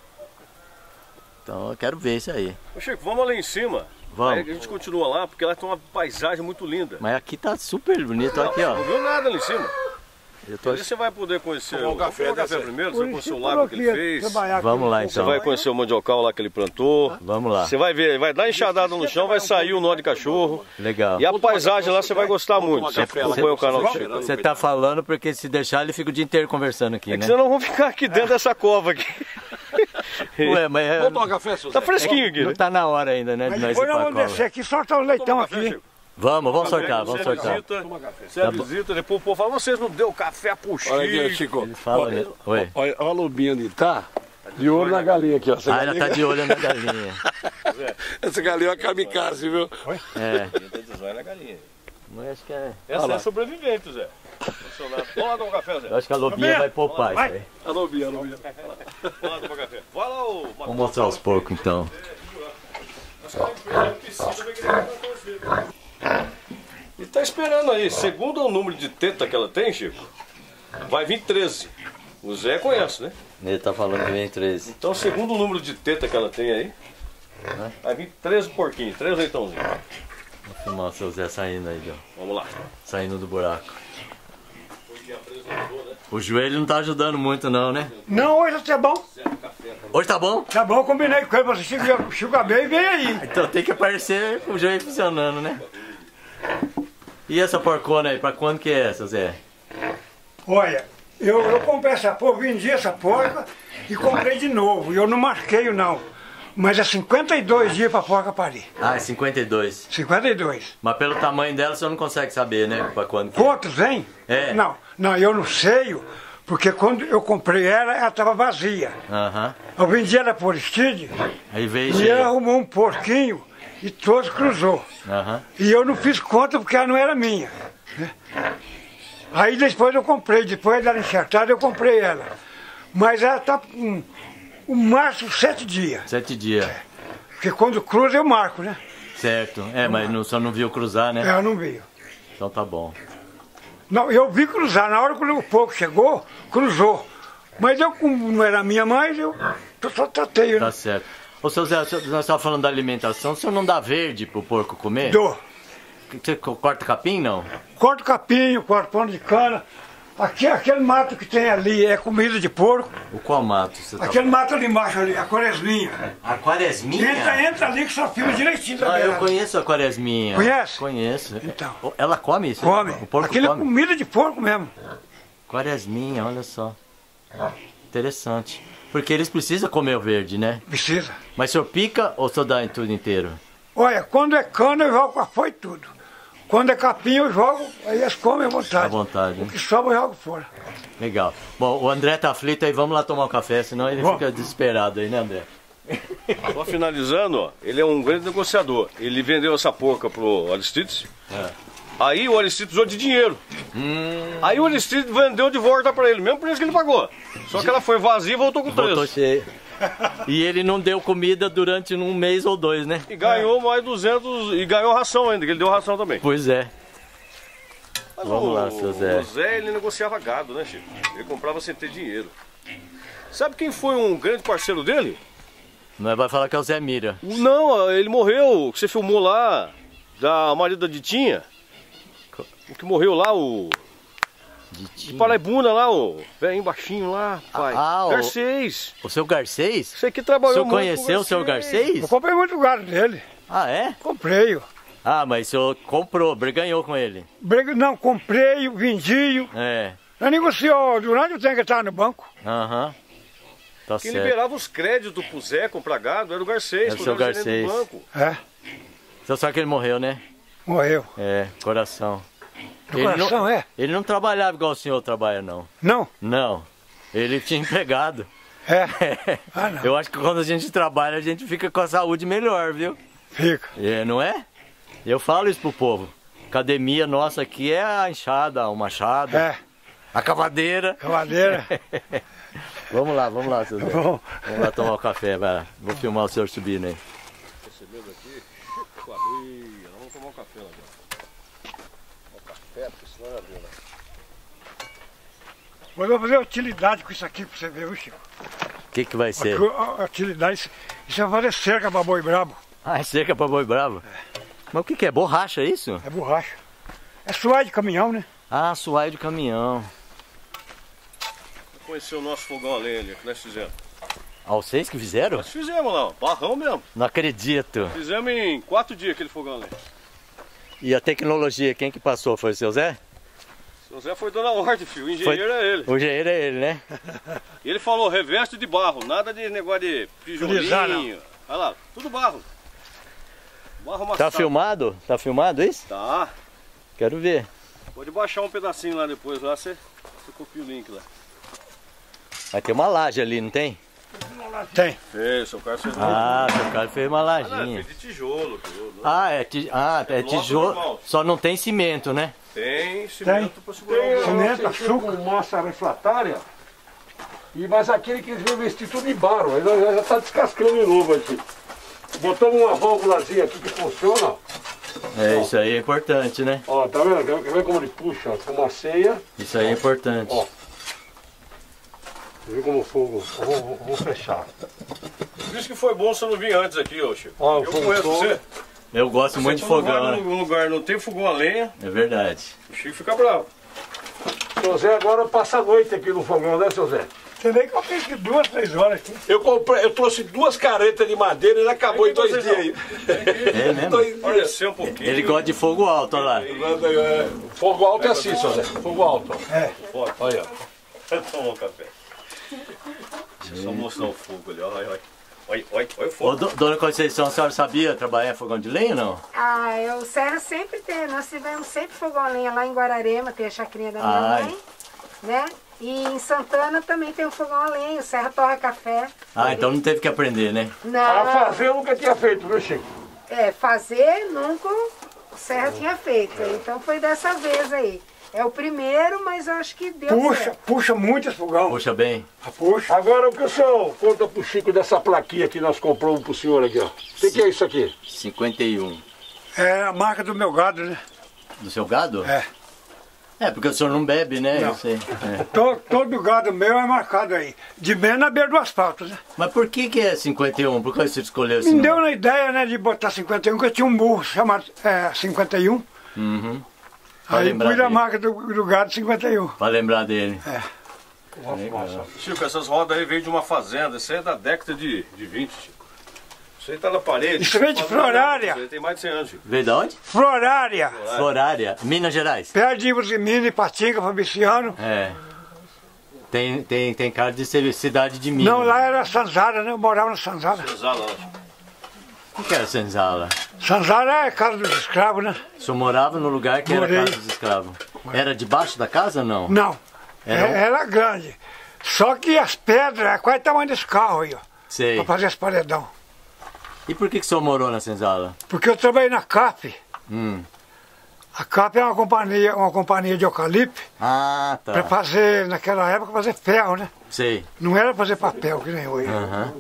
Então eu quero ver isso aí. Ô Chico, vamos lá em cima. Vamos. Aí a gente continua lá, porque lá tem uma paisagem muito linda. Mas aqui tá super bonito, aqui ó. Não viu nada ali em cima. Eu tô... Aí você vai poder conhecer Tomar um café, tomar né, Zé? primeiro, você vai conhecer o Por lago que ele aqui, fez. trabalhar aqui. Vamos lá Você então. vai conhecer o mandiocal lá que ele plantou. Vamos lá. Você vai ver, vai dar enxadada no chão, vai sair o nó de cachorro. Legal. E a paisagem lá você vai gostar muito. tomar Você café lá. acompanha o canal do Chico. Você tá falando porque se deixar ele fica o dia inteiro conversando aqui, É que né? vocês não vão ficar aqui dentro dessa cova aqui. Ué, mas Vamos tomar café, seu Tá Zé? fresquinho aqui, não né? tá na hora ainda, né? De Mas nós depois ir nós pra vamos cova. descer aqui, soltar o leitão Toma aqui. café, Chico. Vamos sortar, vamos Você sortar. visita, Toma café. você visita, depois o povo fala, vocês não deu café pro Chico. Olha aqui, Chico. Ele fala, né? Oi. Olha a lobinha ali, tá? De olho na galinha aqui, ó. Essa Ah, ela galinha, tá de olho na galinha. essa galinha é uma kamikaze, viu? É. Vai na galinha. Mas acho que é... Essa é sobrevivente, Zé. Funcionário. Vamos lá tomar um café, Zé. Eu acho que a lobinha vai poupar isso aí. A lobinha, a lobinha. Vamos lá tomar café. Vai lá, ô Vamos mostrar os porcos então. Ele tá esperando aí. Segundo o número de teta que ela tem, Chico, vai vir 13. O Zé conhece, né? Ele tá falando que vem 13. Então, segundo o número de teta que ela tem aí, vai vir 13 porquinhos, 3 leitãozinhos. Vou filmar o seu Zé saindo aí, ó. Vamos lá. Saindo do buraco. O joelho não tá ajudando muito não, né? Não, hoje tá bom. Hoje tá bom? Tá bom, eu combinei com ele, você chega bem e vem aí. Então tem que aparecer com o joelho funcionando, né? E essa porcona aí, pra quando que é essa, Zé? Olha, eu comprei essa porca, vendi essa porca e comprei de novo. E eu não marquei não. Mas é 52 dias pra porca parir. Ah, é 52. 52. Mas pelo tamanho dela você não consegue saber, né? Pra quando que é. Quantos, hein? É. Não, eu não sei, porque quando eu comprei ela estava vazia. Aham. Eu vendi ela por Aristide Aí veio e ela cheio. arrumou um porquinho e todos cruzou. Aham. E eu não fiz conta porque ela não era minha. Né? Aí depois eu comprei, depois dela enxertada eu comprei ela. Mas ela está com o máximo 7 dias. 7 dias. Porque quando cruza eu marco, né? Certo. É, mas só não viu cruzar, né? Ela não veio. Então tá bom. Não, eu vi cruzar, na hora que o porco chegou, cruzou. Mas eu, como não era minha mãe, eu só tratei, né? Tá certo. Ô, seu Zé, nós estávamos falando da alimentação, o senhor não dá verde pro porco comer? Dou. Você corta capim, não? Corto capinho, corto pano de cana. Aqui, aquele mato que tem ali é comida de porco. O qual mato você tá Aquele mato ali embaixo, ali, a quaresminha. A quaresminha? Entra ali que só filma direitinho da Ah, eu beirada. conheço a quaresminha. Conhece? Conheço. Então. Ela come isso? Come. O porco Aquilo é come? comida de porco mesmo. Quaresminha, olha só. Interessante. Porque eles precisam comer o verde, né? Precisa. Mas o senhor pica ou o senhor dá em tudo inteiro? Olha, quando é cana eu jogo com a foice tudo. Quando é capim eu jogo, aí eles comem à vontade. À vontade, O né? que sobra eu jogo fora. Legal. Bom, o André tá aflito aí, vamos lá tomar um café, senão ele Vamos. fica desesperado aí, né, André? Só finalizando, ó, ele é um grande negociador. Ele vendeu essa porca pro Aristides. Aí o Aristides precisou de dinheiro. Aí o Aristides vendeu de volta pra ele, mesmo preço que ele pagou. Só que ela foi vazia e voltou com Voltou preço. cheio. E ele não deu comida durante um mês ou 2, né? E ganhou mais 200 e ganhou ração ainda, que ele deu ração também. Pois é. Mas Vamos lá, seu Zé. O Zé, ele negociava gado, né, Chico? Ele comprava sem ter dinheiro. Sabe quem foi um grande parceiro dele? Não vai falar que é o Zé Mira. Não, ele morreu, que você filmou lá, da marido da Ditinha. O que morreu lá, o... De Paraibuna lá, o velhinho baixinho lá, pai. Garcês. O seu Garcês? Você que trabalhou muito. O muito senhor conheceu o seu Garcês? Eu comprei muito gado dele. Ah, é? Comprei. Ah, mas o senhor comprou, ganhou com ele? Não, comprei, vendi. É. Eu negociou durante o tempo que estava no banco. Aham. Tá Quem certo. liberava os créditos pro Zé comprar gado era o Garcês. Era o seu Garcês. Do banco. É, Você sabe que ele morreu, né? morreu. É, coração. Do coração, é? Ele não trabalhava igual o senhor trabalha, não. Não? Não. Ele tinha empregado. É. Ah, não. Eu acho que quando a gente trabalha, a gente fica com a saúde melhor, viu? Fica. É, não é? Eu falo isso pro povo. Academia nossa aqui é a enxada, o machado, É, a cavadeira. cavadeira. Vamos lá, seu Zé. Bom. Vamos lá tomar o café, vai lá. Vou filmar o senhor subindo aí. Recebendo aqui, nós vamos tomar um café lá dentro. Um café, porque senão é né? Mas eu vou fazer utilidade com isso aqui pra você ver, viu, Chico? O que vai ser? A utilidade, isso vai fazer cerca pra boi brabo. Ah, é cerca pra boi bravo? Mas o que é? Borracha, é isso? É borracha. É suar de caminhão, né? Ah, suai de caminhão. Conheceu o nosso fogão a lenha ali, que nós fizemos. Ah, vocês que fizeram? Nós fizemos lá, ó, barrão mesmo. Não acredito. Fizemos em 4 dias aquele fogão a lenha. E a tecnologia, quem que passou? Foi o seu Zé? O Zé foi dando a ordem, filho. O engenheiro é ele. O engenheiro é ele, né? E ele falou, reveste de barro, nada de negócio de tijolinho. Olha lá, tudo barro. Barro amassado. Tá filmado? Tá filmado isso? Tá. Quero ver. Pode baixar um pedacinho lá depois, lá você copia o link lá. Vai ter uma laje ali, não tem? Tem. Fez, seu cara fez Ah, seu cara fez uma não, lajinha. fez de tijolo, tudo. Ah, é tijolo. normal. Só não tem cimento, né? Tem cimento pra segurar o Cimento, Açúcar açúcar. com massa refratária. Mas aquele que eles vão investir tudo em barro, ele já está descascando de novo aqui. Botamos uma válvulazinha aqui que funciona. É, isso aí é importante, né? Ó, tá vendo? Quer ver como ele puxa com uma ceia? Isso aí é importante. Ó. Viu como o fogo? Vou fechar. Por isso que foi bom você não vir antes aqui, ô Chico. Ó, o Eu fogo conheço solto. você. Eu gosto muito de Quando vai fogão, né? num lugar não tem fogão a lenha, É verdade. o Chico fica bravo. Seu Zé agora passa a noite aqui no fogão, né, seu Zé? Você vê que eu fiz 2, 3 horas aqui. Eu trouxe 2 caretas de madeira e ele acabou em 2 dias aí. É mesmo? 2 dias. Pareceu um pouquinho. Ele gosta de fogo alto, olha lá. Fogo alto é assim, seu Zé. Fogo alto. Ó. É. Olha. Tomar um café. Deixa eu só mostrar o fogo ali, olha. Olha o fogo. Ô, dona Conceição, a senhora sabia trabalhar em fogão de lenha ou não? Ah, o Serra sempre tem, nós tivemos sempre fogão a lenha lá em Guararema, tem a chacrinha da minha Ai. mãe, né? E em Santana também tem um fogão a lenha, o Serra torra café. Ah, então não teve que aprender, né? Para Não, fazer eu nunca tinha feito, viu, Chico? fazer nunca o Serra tinha feito, então foi dessa vez aí. É o primeiro, mas eu acho que deu certo. Puxa muito esse fogão. Puxa bem. Puxa. Agora o que o senhor conta pro Chico dessa plaquinha que nós compramos pro senhor aqui, ó. O que é isso aqui? 51. É a marca do meu gado, né? Do seu gado? É. É, porque o senhor não bebe, né? Não. Eu sei. É. Todo gado meu é marcado aí. De bem na beira do asfalto, né? Mas por que é 51? Por que você escolheu esse Me número? deu na ideia, né, de botar 51, que eu tinha um burro chamado 51. Uhum. Pra Aí lembrar pus a dele. marca do gado 51. Pra lembrar dele. Chico, essas rodas aí veio de uma fazenda, isso aí é da década de 20, Chico. Isso aí tá na parede. Isso veio de Florária. Isso aí tem mais de 100 anos, Chico. Veio de onde? Florária. Florária, Minas Gerais. Perto de Minas e Patinga, Fabriciano. É. Tem cara de ser cidade de Minas. Não, lá era Sanzara, né? Eu morava na Sanzara. Exala, Chico. O que era senzala? Sanzara é casa dos escravos, né? O senhor morava no lugar que era Morei. casa dos escravos. Era debaixo da casa ou não? Não. Era um- Era grande. Só que as pedras, é quase o tamanho desse carro aí, ó. Sei. Pra fazer esse paredão. E por que o senhor morou na senzala? Porque eu trabalhei na CAP. Hum. A CAP é uma companhia de eucalipto. Ah, Pra tá. fazer, naquela época, fazer ferro, né? Sei. Não era fazer papel, que nem hoje. Aham.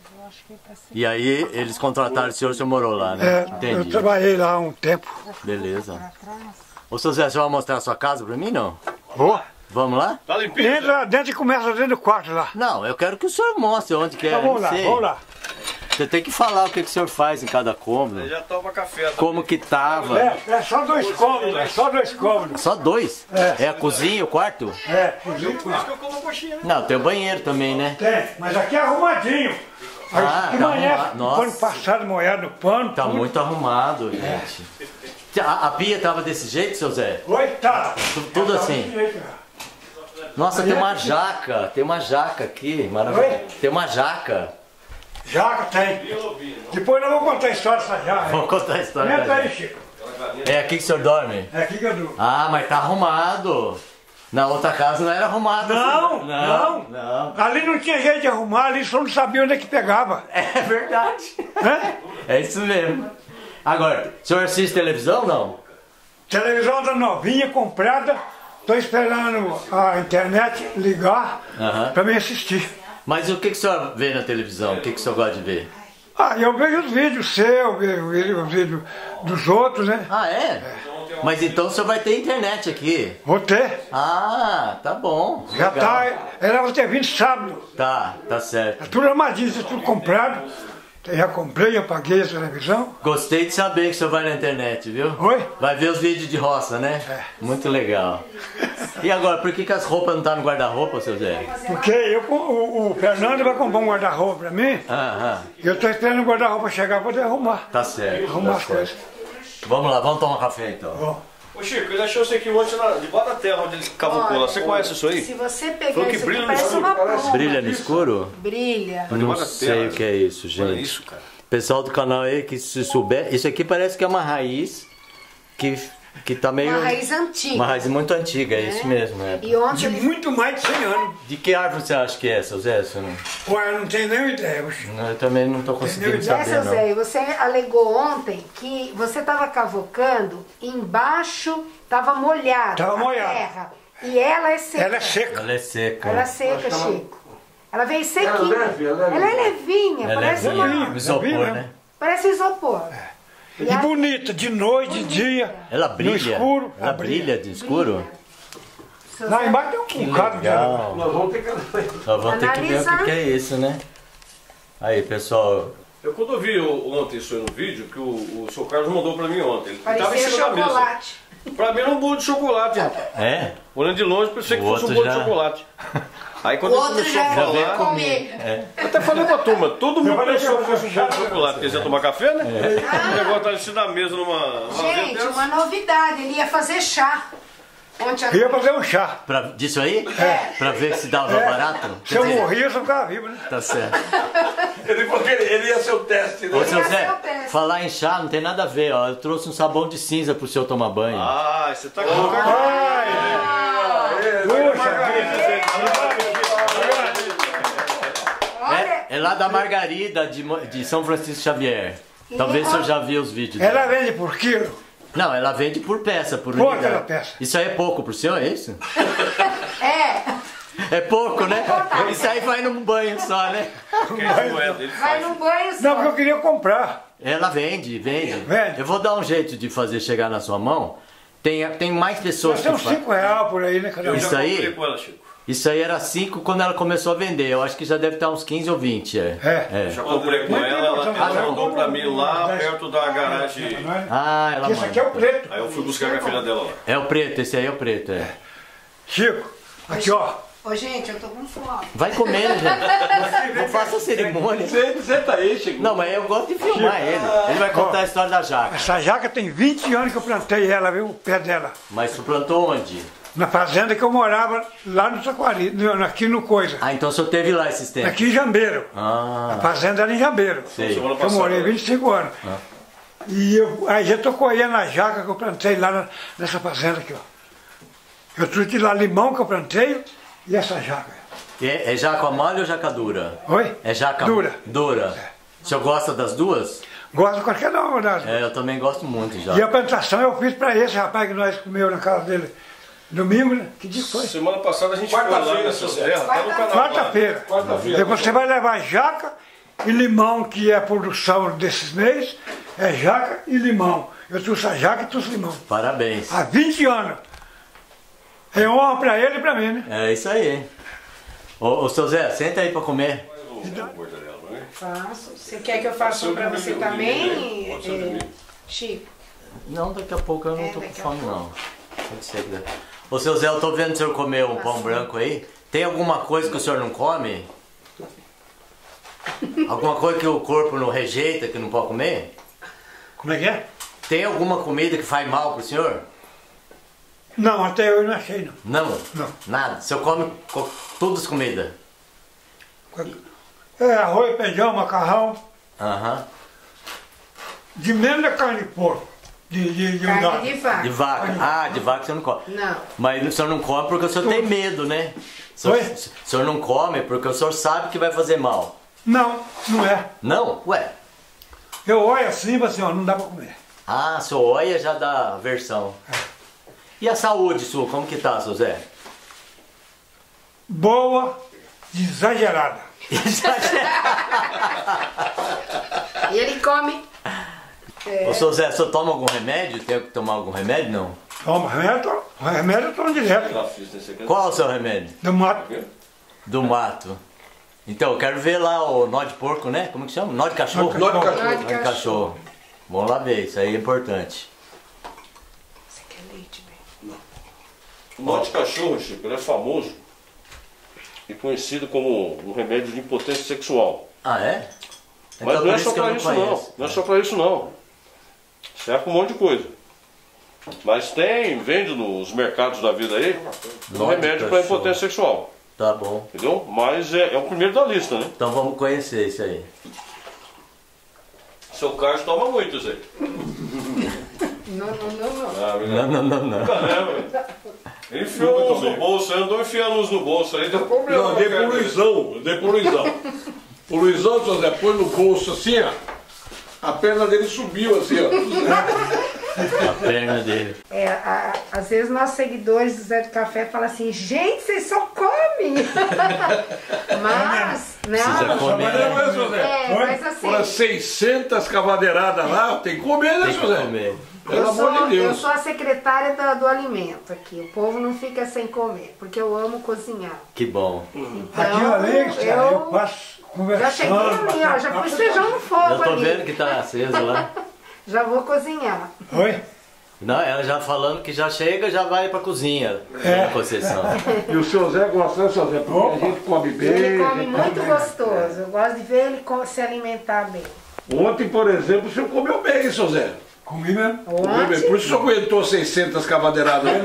E aí eles contrataram o senhor morou lá, né? É, eu Entendi. trabalhei lá um tempo. Beleza. Ô, seu Zé, você vai mostrar a sua casa pra mim, não? Vou. Vamos lá? Tá limpinho? Entra lá dentro e começa dentro do quarto lá. Não, eu quero que o senhor mostre onde que é. Então vamos lá, sei. vamos lá. Você tem que falar o que o senhor faz em cada cômodo. Ele já toma café. Tá? Como que tava. É só 2 cômodos, é só 2 cômodos. Só 2? É a cozinha, o quarto? É, cozinha. Eu como coxinha. Não, tem o banheiro também, né? Tem, mas aqui é arrumadinho. Aí, Ah, que tá amanhã, arrumado. o pano Nossa. passado molhado no pano. Tá tudo. muito arrumado, gente. A pia tava desse jeito, seu Zé? Oi, tá. Tudo Tá assim. desse jeito, ó. Nossa, tem uma jaca. Tem uma jaca aqui, maravilhoso. Oi? Tem uma jaca. Jaca tem. Depois nós vamos contar a história dessa jaca. Vamos contar a história. Entra da aí, jaca. Chico. É aqui que o senhor dorme? É aqui que eu durmo. Ah, mas tá arrumado. Na outra casa não era arrumado. Não, não. não. Ali não tinha jeito de arrumar, ali só não sabia onde é que pegava. É verdade. Hã? É isso mesmo. Agora, o senhor assiste televisão ou não? Televisão da novinha, comprada. Tô esperando a internet ligar Aham. pra me assistir. Mas o que o senhor vê na televisão? O que o senhor gosta de ver? Ah, eu vejo os vídeos seus, vejo os vídeos dos outros, né? Ah, é? Mas então o senhor vai ter internet aqui. Vou ter. Ah, tá bom. Já Legal. tá. Era pra ter vindo sábado. Tá certo. É tudo armadinho, é tudo comprado. Eu já comprei, já paguei a televisão. Gostei de saber que o senhor vai na internet, viu? Oi? Vai ver os vídeos de roça, né? Muito legal. E agora, por que as roupas não estão no guarda-roupa, seu Zé? Porque o Fernando vai comprar um guarda-roupa pra mim. E eu tô esperando o guarda-roupa chegar pra poder arrumar. Tá certo. Arrumar tá as certo. coisas. Vamos lá, vamos tomar café então. Ó, Ô Chico, ele achou isso aqui ontem debaixo da terra onde ele cavucou lá. Você conhece isso aí? Se você pegar Falou que isso brilha aqui, no parece escuro, uma pluma. Brilha no escuro? Brilha. Não debaixo da sei terra. o que é isso, Olha gente. isso, cara. Pessoal do canal aí, que se souber... Isso aqui parece que é uma raiz que tá meio... Uma raiz antiga. Uma raiz muito antiga, é isso mesmo. É. E ontem de ele... muito mais de 100 anos. De que árvore você acha que é, seu Zé? Você não... Ué, eu não tenho nem ideia. Oxe. Eu também não tô conseguindo Entendeu? saber, Seu não. Zé, você alegou ontem que você estava cavocando, embaixo estava molhado. Tava a molhado. terra. E ela é seca. Ela é seca. Ela é seca. Ela é seca, Chico. Ela veio sequinha. Ela é leve, ela é leve. Ela é levinha, Ela é parece levinha, uma... isopor, levinha, né? Parece isopor. E bonita, de noite, de dia. Ela brilha. No escuro. Ela brilha de escuro? Seu Lá Zé, embaixo tem um bocado dela. Legal. Nós vamos ter que... Nós vamos ter que ver o Analisar. que é isso, né? Aí, pessoal. Eu quando eu vi ontem isso aí no vídeo, que o seu Carlos mandou pra mim ontem. Ele tava em parecia cima da mesa. chocolate. Pra mim era um bolo de chocolate, rapaz. É? Olhando de longe, pensei que O fosse um outro bolo de já- chocolate. Aí O quando ele outro começou a já veio falar, comigo. eu até falei pra turma, todo mundo falei que pensou eu que fosse um bolo de chocolate, porque eles iam tomar café, né? O negócio tava em cima da mesa numa Gente, dessa. uma novidade, ele ia fazer chá. Ontem à Eu ia noite. fazer um chá. Disso aí? Pra ver se dava barato? Se eu morria, eu só ficava vivo, né? Tá certo. Ele falou que ele ia ser o teste, né? Ô, seu Esse é Zé, o teste. falar em chá não tem nada a ver, ó. Eu trouxe um sabão de cinza pro senhor tomar banho. Ah, você tá colocando. Olha, É lá da Margarida de São Francisco Xavier. Talvez o senhor já viu os vídeos Ela dela. vende por quilo. Não, ela vende por peça, por Quanto unidade. ela peça? Isso aí é pouco pro senhor, é isso? é, É pouco, né? Isso aí vai num banho só, né? vai no banho Não, só. porque eu queria comprar. Ela vende. Vende. Eu vou dar um jeito de fazer chegar na sua mão. Tem mais pessoas Vai ser que uns fazem. R$5 por aí, né? Cada um. Eu Isso já aí? comprei com ela, Chico. Isso aí era 5 quando ela começou a vender. Eu acho que já deve estar uns 15 ou 20. É. Já comprei com ela, ela mandou pra mim lá perto da garagem. Ah, ela Esse aqui é manda. o preto. Aí eu fui buscar com a filha dela lá. É o preto, esse aí é o preto, é. Chico, aqui ó. Ô, gente, eu tô com fome. Vai comendo, gente. Não faça cerimônia. Senta aí, Chico. Não, mas eu gosto de filmar ele. Ele vai contar a história da jaca. Essa jaca tem 20 anos que eu plantei ela, viu? O pé dela. Mas tu plantou onde? Na fazenda que eu morava lá no Taquari, aqui no Coisa. Ah, então o senhor teve lá esses tempos. Aqui em Jambeiro. Ah, A fazenda era em Jambeiro. sei. Semana Eu morei passada. 25 anos. E aí já tô colhendo a jaca que eu plantei lá nessa fazenda aqui, ó. Eu trouxe lá limão que eu plantei e essa jaca. É jaca mole ou jaca dura? Oi? É jaca Dura. Dura. O senhor gosta das duas? Gosto de qualquer uma das. É, eu também gosto muito já. E a plantação eu fiz para esse rapaz que nós comeu na casa dele domingo, né? Que dia que foi? Semana passada a gente foi lá Quarta-feira, nessas seu terras, até no canal. lá. Quarta-feira. Quarta-feira. Aí você vai levar jaca e limão, que é a produção desses meses, é jaca e limão. Eu trouxe a jaca e trouxe limão. Parabéns. Há 20 anos. É honra pra ele e pra mim, né? É isso aí. Ô, seu Zé, senta aí pra comer. Faço. Você quer que eu faça um pra você também, Chico? Não, daqui a pouco eu não tô com daqui a fome, não. Pode ser que dê. Ô, seu Zé, eu tô vendo o senhor comer um pão branco aí. Tem alguma coisa que o senhor não come? Alguma coisa que o corpo não rejeita, que não pode comer? Como é que é? Tem alguma comida que faz mal pro senhor? Não, até eu não achei, não. Não? Não. Nada? O senhor come todas as comidas? É arroz, feijão, macarrão. Aham. De menos da carne de porco. De Carne de vaca. De vaca. Ah, de vaca você não come. Não. Mas o senhor não come porque o senhor tem medo, né? O senhor não come porque o senhor sabe que vai fazer mal. Não, não é. Não? Ué. Eu olho assim, assim, ó, não dá pra comer. Ah, seu olha já dá aversão. E a saúde sua, como que tá, seu Zé? Boa, exagerada. E ele come. Ô, seu Zé, o senhor toma algum remédio? Tem que tomar algum remédio, não? Toma, remédio eu tomo direto. Qual é o seu remédio? Do mato. Do mato. Então, eu quero ver lá o nó de porco, né? Como que chama? Nó de cachorro? Nó de cachorro. Nó de cachorro. Vamos lá ver, isso aí é importante. Você quer leite, velho? O nó de cachorro, Chico, ele é famoso e conhecido como um remédio de impotência sexual. Ah, é? Mas Então, não é por só que eu pra isso não. conheço. Não é só pra isso não. Serve pra um monte de coisa. Mas vende nos mercados da vida aí, um Nó de remédio para cachorro. impotência sexual. Tá bom. Entendeu? Mas é o primeiro da lista, né? Então vamos conhecer isso aí. Seu Carlos toma muito isso aí. Não. Não. Caramba. Ele enfiou uns no bolso, eu andou enfiando uns no bolso aí, deu problema. Não, dei pro Luizão, dei pro Luizão. O Luizão, seu Zé, pôs no bolso assim, ó. A perna dele subiu assim, ó. A perna dele. Às vezes nossos seguidores do Zé do Café falam assim, gente, vocês só comem. Mas, Precisa não. comer. Não é, seu Zé? Mas assim, Foram 600 cavadeiradas lá, tem que comer, né, Tem que seu Zé? comer. Pelo amor de eu Deus. sou a secretária do alimento aqui. O povo não fica sem comer, porque eu amo cozinhar. Que bom. Aqui além, eu passo Já cheguei conversando. ali, ó, já pus feijão no fogo Eu tô ali. vendo que tá aceso lá. Já vou cozinhar. Oi? Não, ela já falando que já chega, já vai pra cozinha. Na Conceição. E o seu Zé gosta, né, seu Zé? Porque a gente come bem. Ele a come gente muito bem. gostoso. Eu gosto de ver ele se alimentar bem. Ontem, por exemplo, o senhor comeu bem, hein, seu Zé? Comi mesmo. Comeu bem. Por isso o senhor aguentou 600 cavadeiradas, né?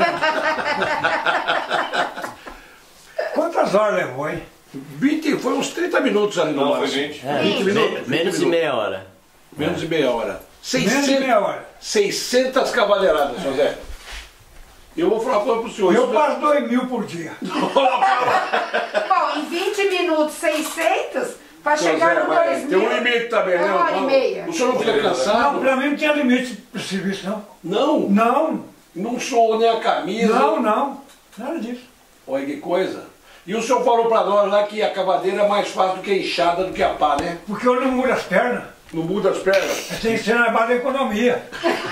Quantas horas levou, hein? 20, foi uns 30 minutos ali no Não, foi máximo. 20. 20 minutos. Menos de meia hora. Menos de meia hora. Menos de meia hora. 600 cavadeiradas, seu Zé. Eu vou falar uma coisa pro senhor. Eu isso passo 2.000 por dia. Bom, em 20 minutos, 600, para Seu chegar Zé, no mas 2.000. tem um limite também, né? Uma hora e meia. O senhor não fica Não, cansado? pra mim não tinha limite pro serviço, não. Não, Não, não suou nem a camisa. não. Nada disso. Olha que coisa. E o senhor falou pra nós lá que a cavadeira é mais fácil do que a enxada, do que a pá, né? Porque eu não mudo as pernas. Não muda as pernas. Tem que ser na base da economia.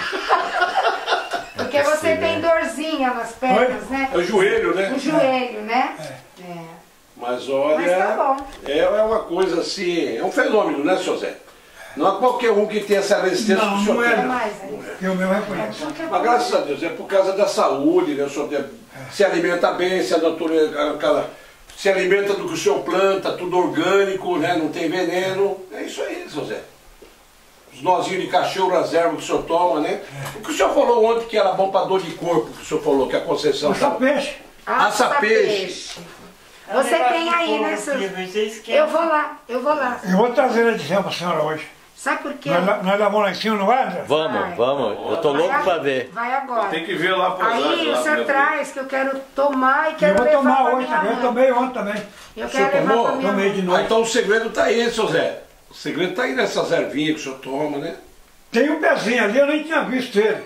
Porque você tem dorzinha nas pernas, né? É o joelho, né? O joelho, né? É. Mas olha, Mas tá bom. é uma coisa assim, é um fenômeno, né, seu Zé? Não é qualquer um que tem essa resistência Não, que o senhor não é, tem. Não mais aí. Eu mesmo reconheço. Mas graças a Deus, é por causa da saúde, né? O senhor se alimenta bem, se alimenta do que o senhor planta, tudo orgânico, né? Não tem veneno. É isso aí, seu Zé. Os nozinhos de cachorro, as ervas que o senhor toma, né? O que o senhor falou ontem que era bom para dor de corpo, que o senhor falou, que a Conceição Assa peixe. Assa peixe. Você tem aí, né, seu... Eu vou lá. Eu vou trazer a edição pra senhora hoje. Sabe por quê? Nós vamos lá em cima, não vai, André? Vamos. Eu tô louco pra ver. Vai agora. Tem que ver lá pra Aí o senhor traz que eu quero tomar e Eu quero vou levar tomar pra hoje minha também. Eu mãe. tomei ontem também. Eu O senhor quero levar tomou? pra minha Tomei mãe. de Ah, novo. então o segredo tá aí, seu Zé. O segredo tá aí nessas ervinhas que o senhor toma, né? Tem um pezinho ali, eu nem tinha visto ele.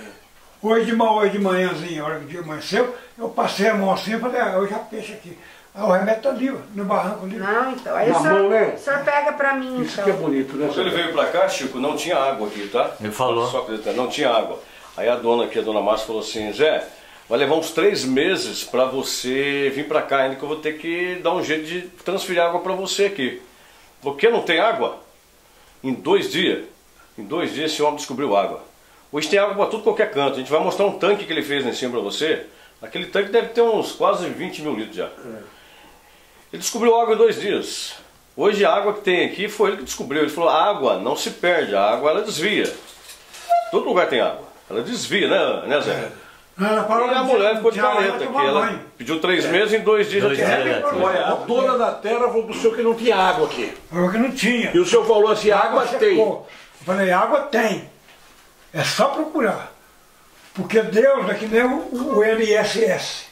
Hoje de manhãzinha, a hora que o dia amanheceu, eu passei a mão assim e falei, hoje já peixe aqui. Ah, o remédio tá ali, ó, no barranco ali. Não, então. Aí Na o senhor, mão, né? o senhor pega pra mim, Isso então. que é bonito, né? Quando ele veio pra cá, Chico, não tinha água aqui, tá? Ele falou. Só acreditar, não tinha água. Aí a dona aqui, a dona Márcia, falou assim, Zé, vai levar uns 3 meses pra você vir pra cá, ainda que eu vou ter que dar um jeito de transferir água pra você aqui. Porque não tem água? Em 2 dias esse homem descobriu água. Hoje tem água pra tudo qualquer canto. A gente vai mostrar um tanque que ele fez lá em cima pra você. Aquele tanque deve ter uns quase 20 mil litros já. Ele descobriu água em 2 dias. Hoje a água que tem aqui foi ele que descobriu. Ele falou, a água não se perde, a água ela desvia. Todo lugar tem água. Ela desvia, né Zé? E a mulher ficou de careta, que ela pediu 3 meses e em 2 dias já tinha. Olha, a dona da terra falou pro senhor que não tinha água aqui. Falou que não tinha. E o senhor falou assim, água tem. Eu falei, água tem. É só procurar. Porque Deus é que nem o INSS.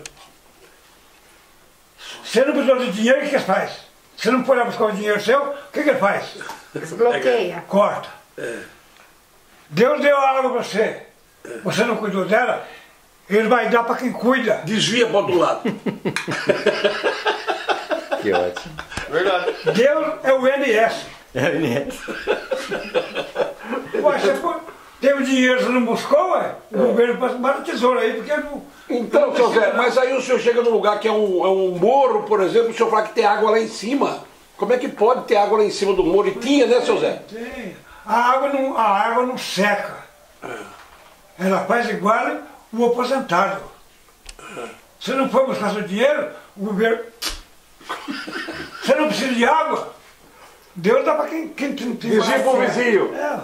Você não precisou de dinheiro, o que ele faz? Você não pode buscar o dinheiro seu, o que ele faz? Desbloqueia. Corta. Deus deu a água para você. Você não cuidou dela, ele vai dar para quem cuida. Desvia para outro lado. Que ótimo. Verdade. Deus é o INS. É o INS. Ué, você tem o dinheiro, você não buscou, ué? O governo passa para a tesoura aí, porque não... Então, seu Zé, mas aí o senhor chega num lugar que é um morro, por exemplo, o senhor fala que tem água lá em cima. Como é que pode ter água lá em cima do morro? E tinha, né, seu Zé? Tem. A água não seca. Ela faz igual o aposentado. Você não foi buscar seu dinheiro, o governo... Você não precisa de água? Deus dá para quem tem Vizinho pro vizinho. É.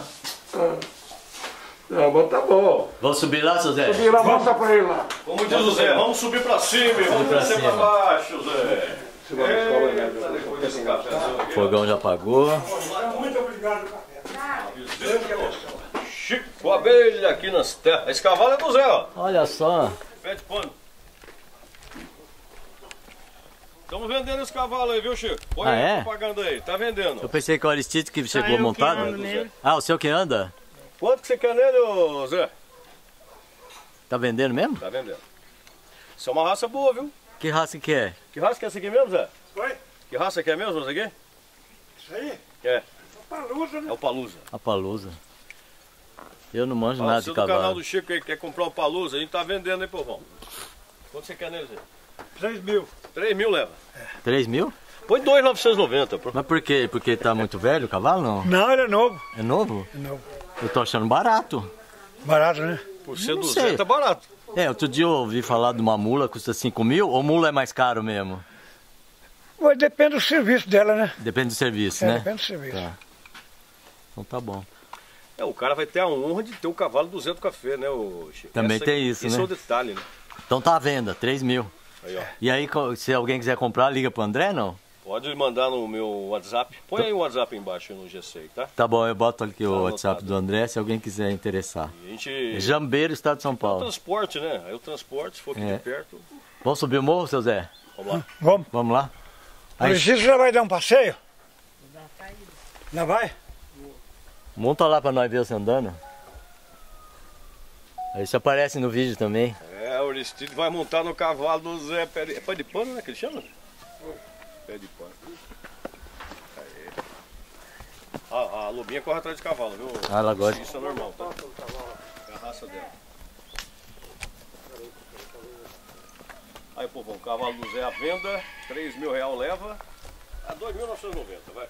Não, mas tá bom. Vamos subir lá, seu Zé? Subir lá, mostra pra ele lá. Como diz o Zé, vamos subir pra cima e vamos pra descer cima. pra baixo, Zé. Depois Desse cafezão aqui. Fogão já apagou. Muito obrigado, café. Chico Abelha aqui nas terras. Esse cavalo é do Zé, ó. Olha só. Pé de pano. Estamos vendendo esse cavalo aí, viu, Chico? Põe Ah, é? a propaganda aí, tá vendendo. Eu pensei que o Aristide que chegou eu que montado. ando nele. Ah, o seu que anda? Quanto que você quer nele, ô Zé? Tá vendendo mesmo? Tá vendendo. Isso é uma raça boa, viu? Que raça que é? Que raça que é essa aqui mesmo, Zé? Oi? Que raça que é mesmo, essa aqui? Isso aí? É, Palusa, é né? o Palusa. A Palusa. Eu não manjo Ó, nada você de do canal cavalo. do Chico aí que quer comprar o Palusa, a gente tá vendendo, hein, povão? Quanto você quer nele, Zé? 3 mil. 3 mil leva. 3 mil? Põe 2.990, pô. Mas por quê? Porque tá muito velho o cavalo, não? Não, ele é novo. É novo? É novo. Eu tô achando barato. Barato, né? Por ser Não 200 sei. é barato. É, outro dia eu ouvi falar de uma mula, custa 5 mil, ou mula é mais caro mesmo? Mas depende do serviço dela, né? Depende do serviço, É, né? depende do serviço. Tá. Então tá bom. É, o cara vai ter a honra de ter um cavalo do Zé do Café, né, ô Chico? Também tem isso, esse né? é o detalhe, né? Então tá à venda, 3 mil. Aí, ó. E aí, se alguém quiser comprar, liga pro André, não? Pode mandar no meu WhatsApp. Põe aí o WhatsApp embaixo no GC, aí, tá? Tá bom, eu boto aqui o anotado. WhatsApp do André, se alguém quiser interessar. E a gente... Jambeiro, estado de São O Paulo. transporte, né? Aí o transporte, se for aqui É. de perto, Vamos subir o morro, seu Zé? vamos lá. Vamos. Vamos lá? O Aí, Preciso já vai dar um passeio? Não vai? monta lá pra nós ver você andando. Aí você aparece no vídeo também. É, o Aristide vai montar no cavalo do Zé. É pé de pano, né? Que ele chama? Pé de pano. Aí. A lobinha corre atrás de cavalo, viu? Ah, ela gosta. Isso é normal, tá? É a raça dela. Aí, pô, o cavalo do Zé à venda, 3 mil reais leva, a 2.990, vai.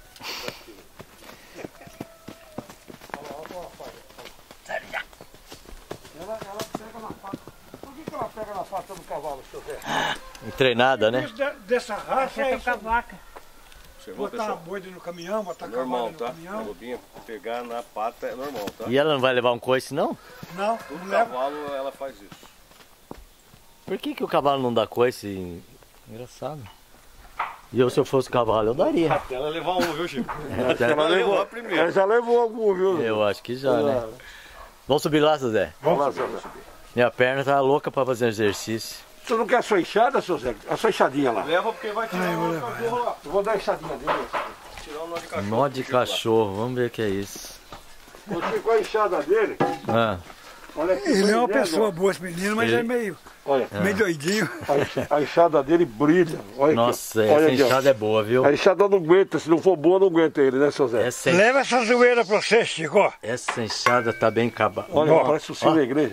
Ela pega na pata. Por que ela pega na pata do cavalo, seu Zé? Treinada, né? Dessa raça Você é toca a vaca. Observou, botar a pessoal? boida no caminhão, botar Normal, cavalo no tá? A caminhão. lobinha pegar na pata é normal, tá? E ela não vai levar um coice, não? Não, Todo não leva. cavalo ela faz isso. Por que o cavalo não dá coice? Engraçado. E eu, se eu fosse cavalo, eu daria. Até ela levar um, viu, Chico? Até- Ela levou a primeira. já levou algum, viu? Eu acho que já, né? Vamos subir lá, seu Zé? Vamos lá, seu Zé. Minha perna tá louca pra fazer um exercício. O senhor não quer a sua enxada, seu Zé? A sua enxadinha lá. Leva porque vai tirar o cachorro lá. Eu vou dar a enxadinha dele. Tirar o nó de cachorro. Nó de Chico, lá. cachorro, vamos ver o que é isso. Você com a enxada dele, Ah, Olha aqui, Ele é uma brilhando, pessoa ó. boa, esse menino, mas Ele- é meio Olha, doidinho. a enxada dele brilha. Olha Nossa, aqui, ó. Olha essa aqui, ó. enxada é boa, viu? A enxada não aguenta, se não for boa, não aguenta ele, né, seu Zé? Leva essa zoeira pra você, Chico, ó. Essa enxada tá bem acabada. Olha, Ó, parece o sino da igreja.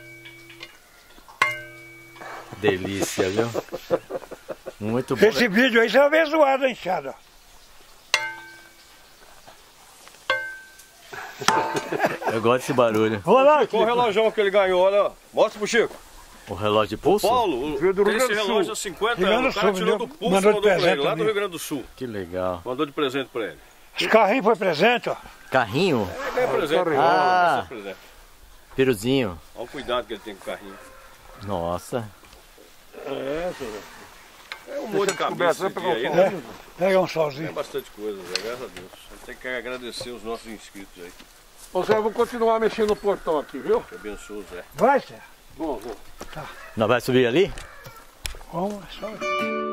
Delícia, viu? Muito bom. Esse vídeo aí você vai ver zoado a enxada, ó. Eu gosto desse barulho. Vou lá, Qual o relógio que ele ganhou? Olha, mostra pro Chico. O relógio de pulso? Paulo, Veio do Rio esse Grande do relógio Sul. há 50 Rio Grande anos. do O cara Sul, tirou mandou do pulso e de mandou pra presente ele, lá pra do mim. Rio Grande do Sul. Que legal. Mandou de presente pra ele. Esse carrinho foi presente, ó. Carrinho? É presente. Ah. É presente. Peruzinho. Olha o cuidado que ele tem com o carrinho. Nossa. É, seu Zé. É um monte de cabeça esse dia aí, É, né? pega um É solzinho. bastante coisa, Zé, graças a Deus. A gente tem que agradecer os nossos inscritos aí. Ô Zé, eu vou continuar mexendo no portão aqui, viu? Que abençoe o Zé. Vai, Zé. Vou. Nós vai subir ali? Vamos, é só.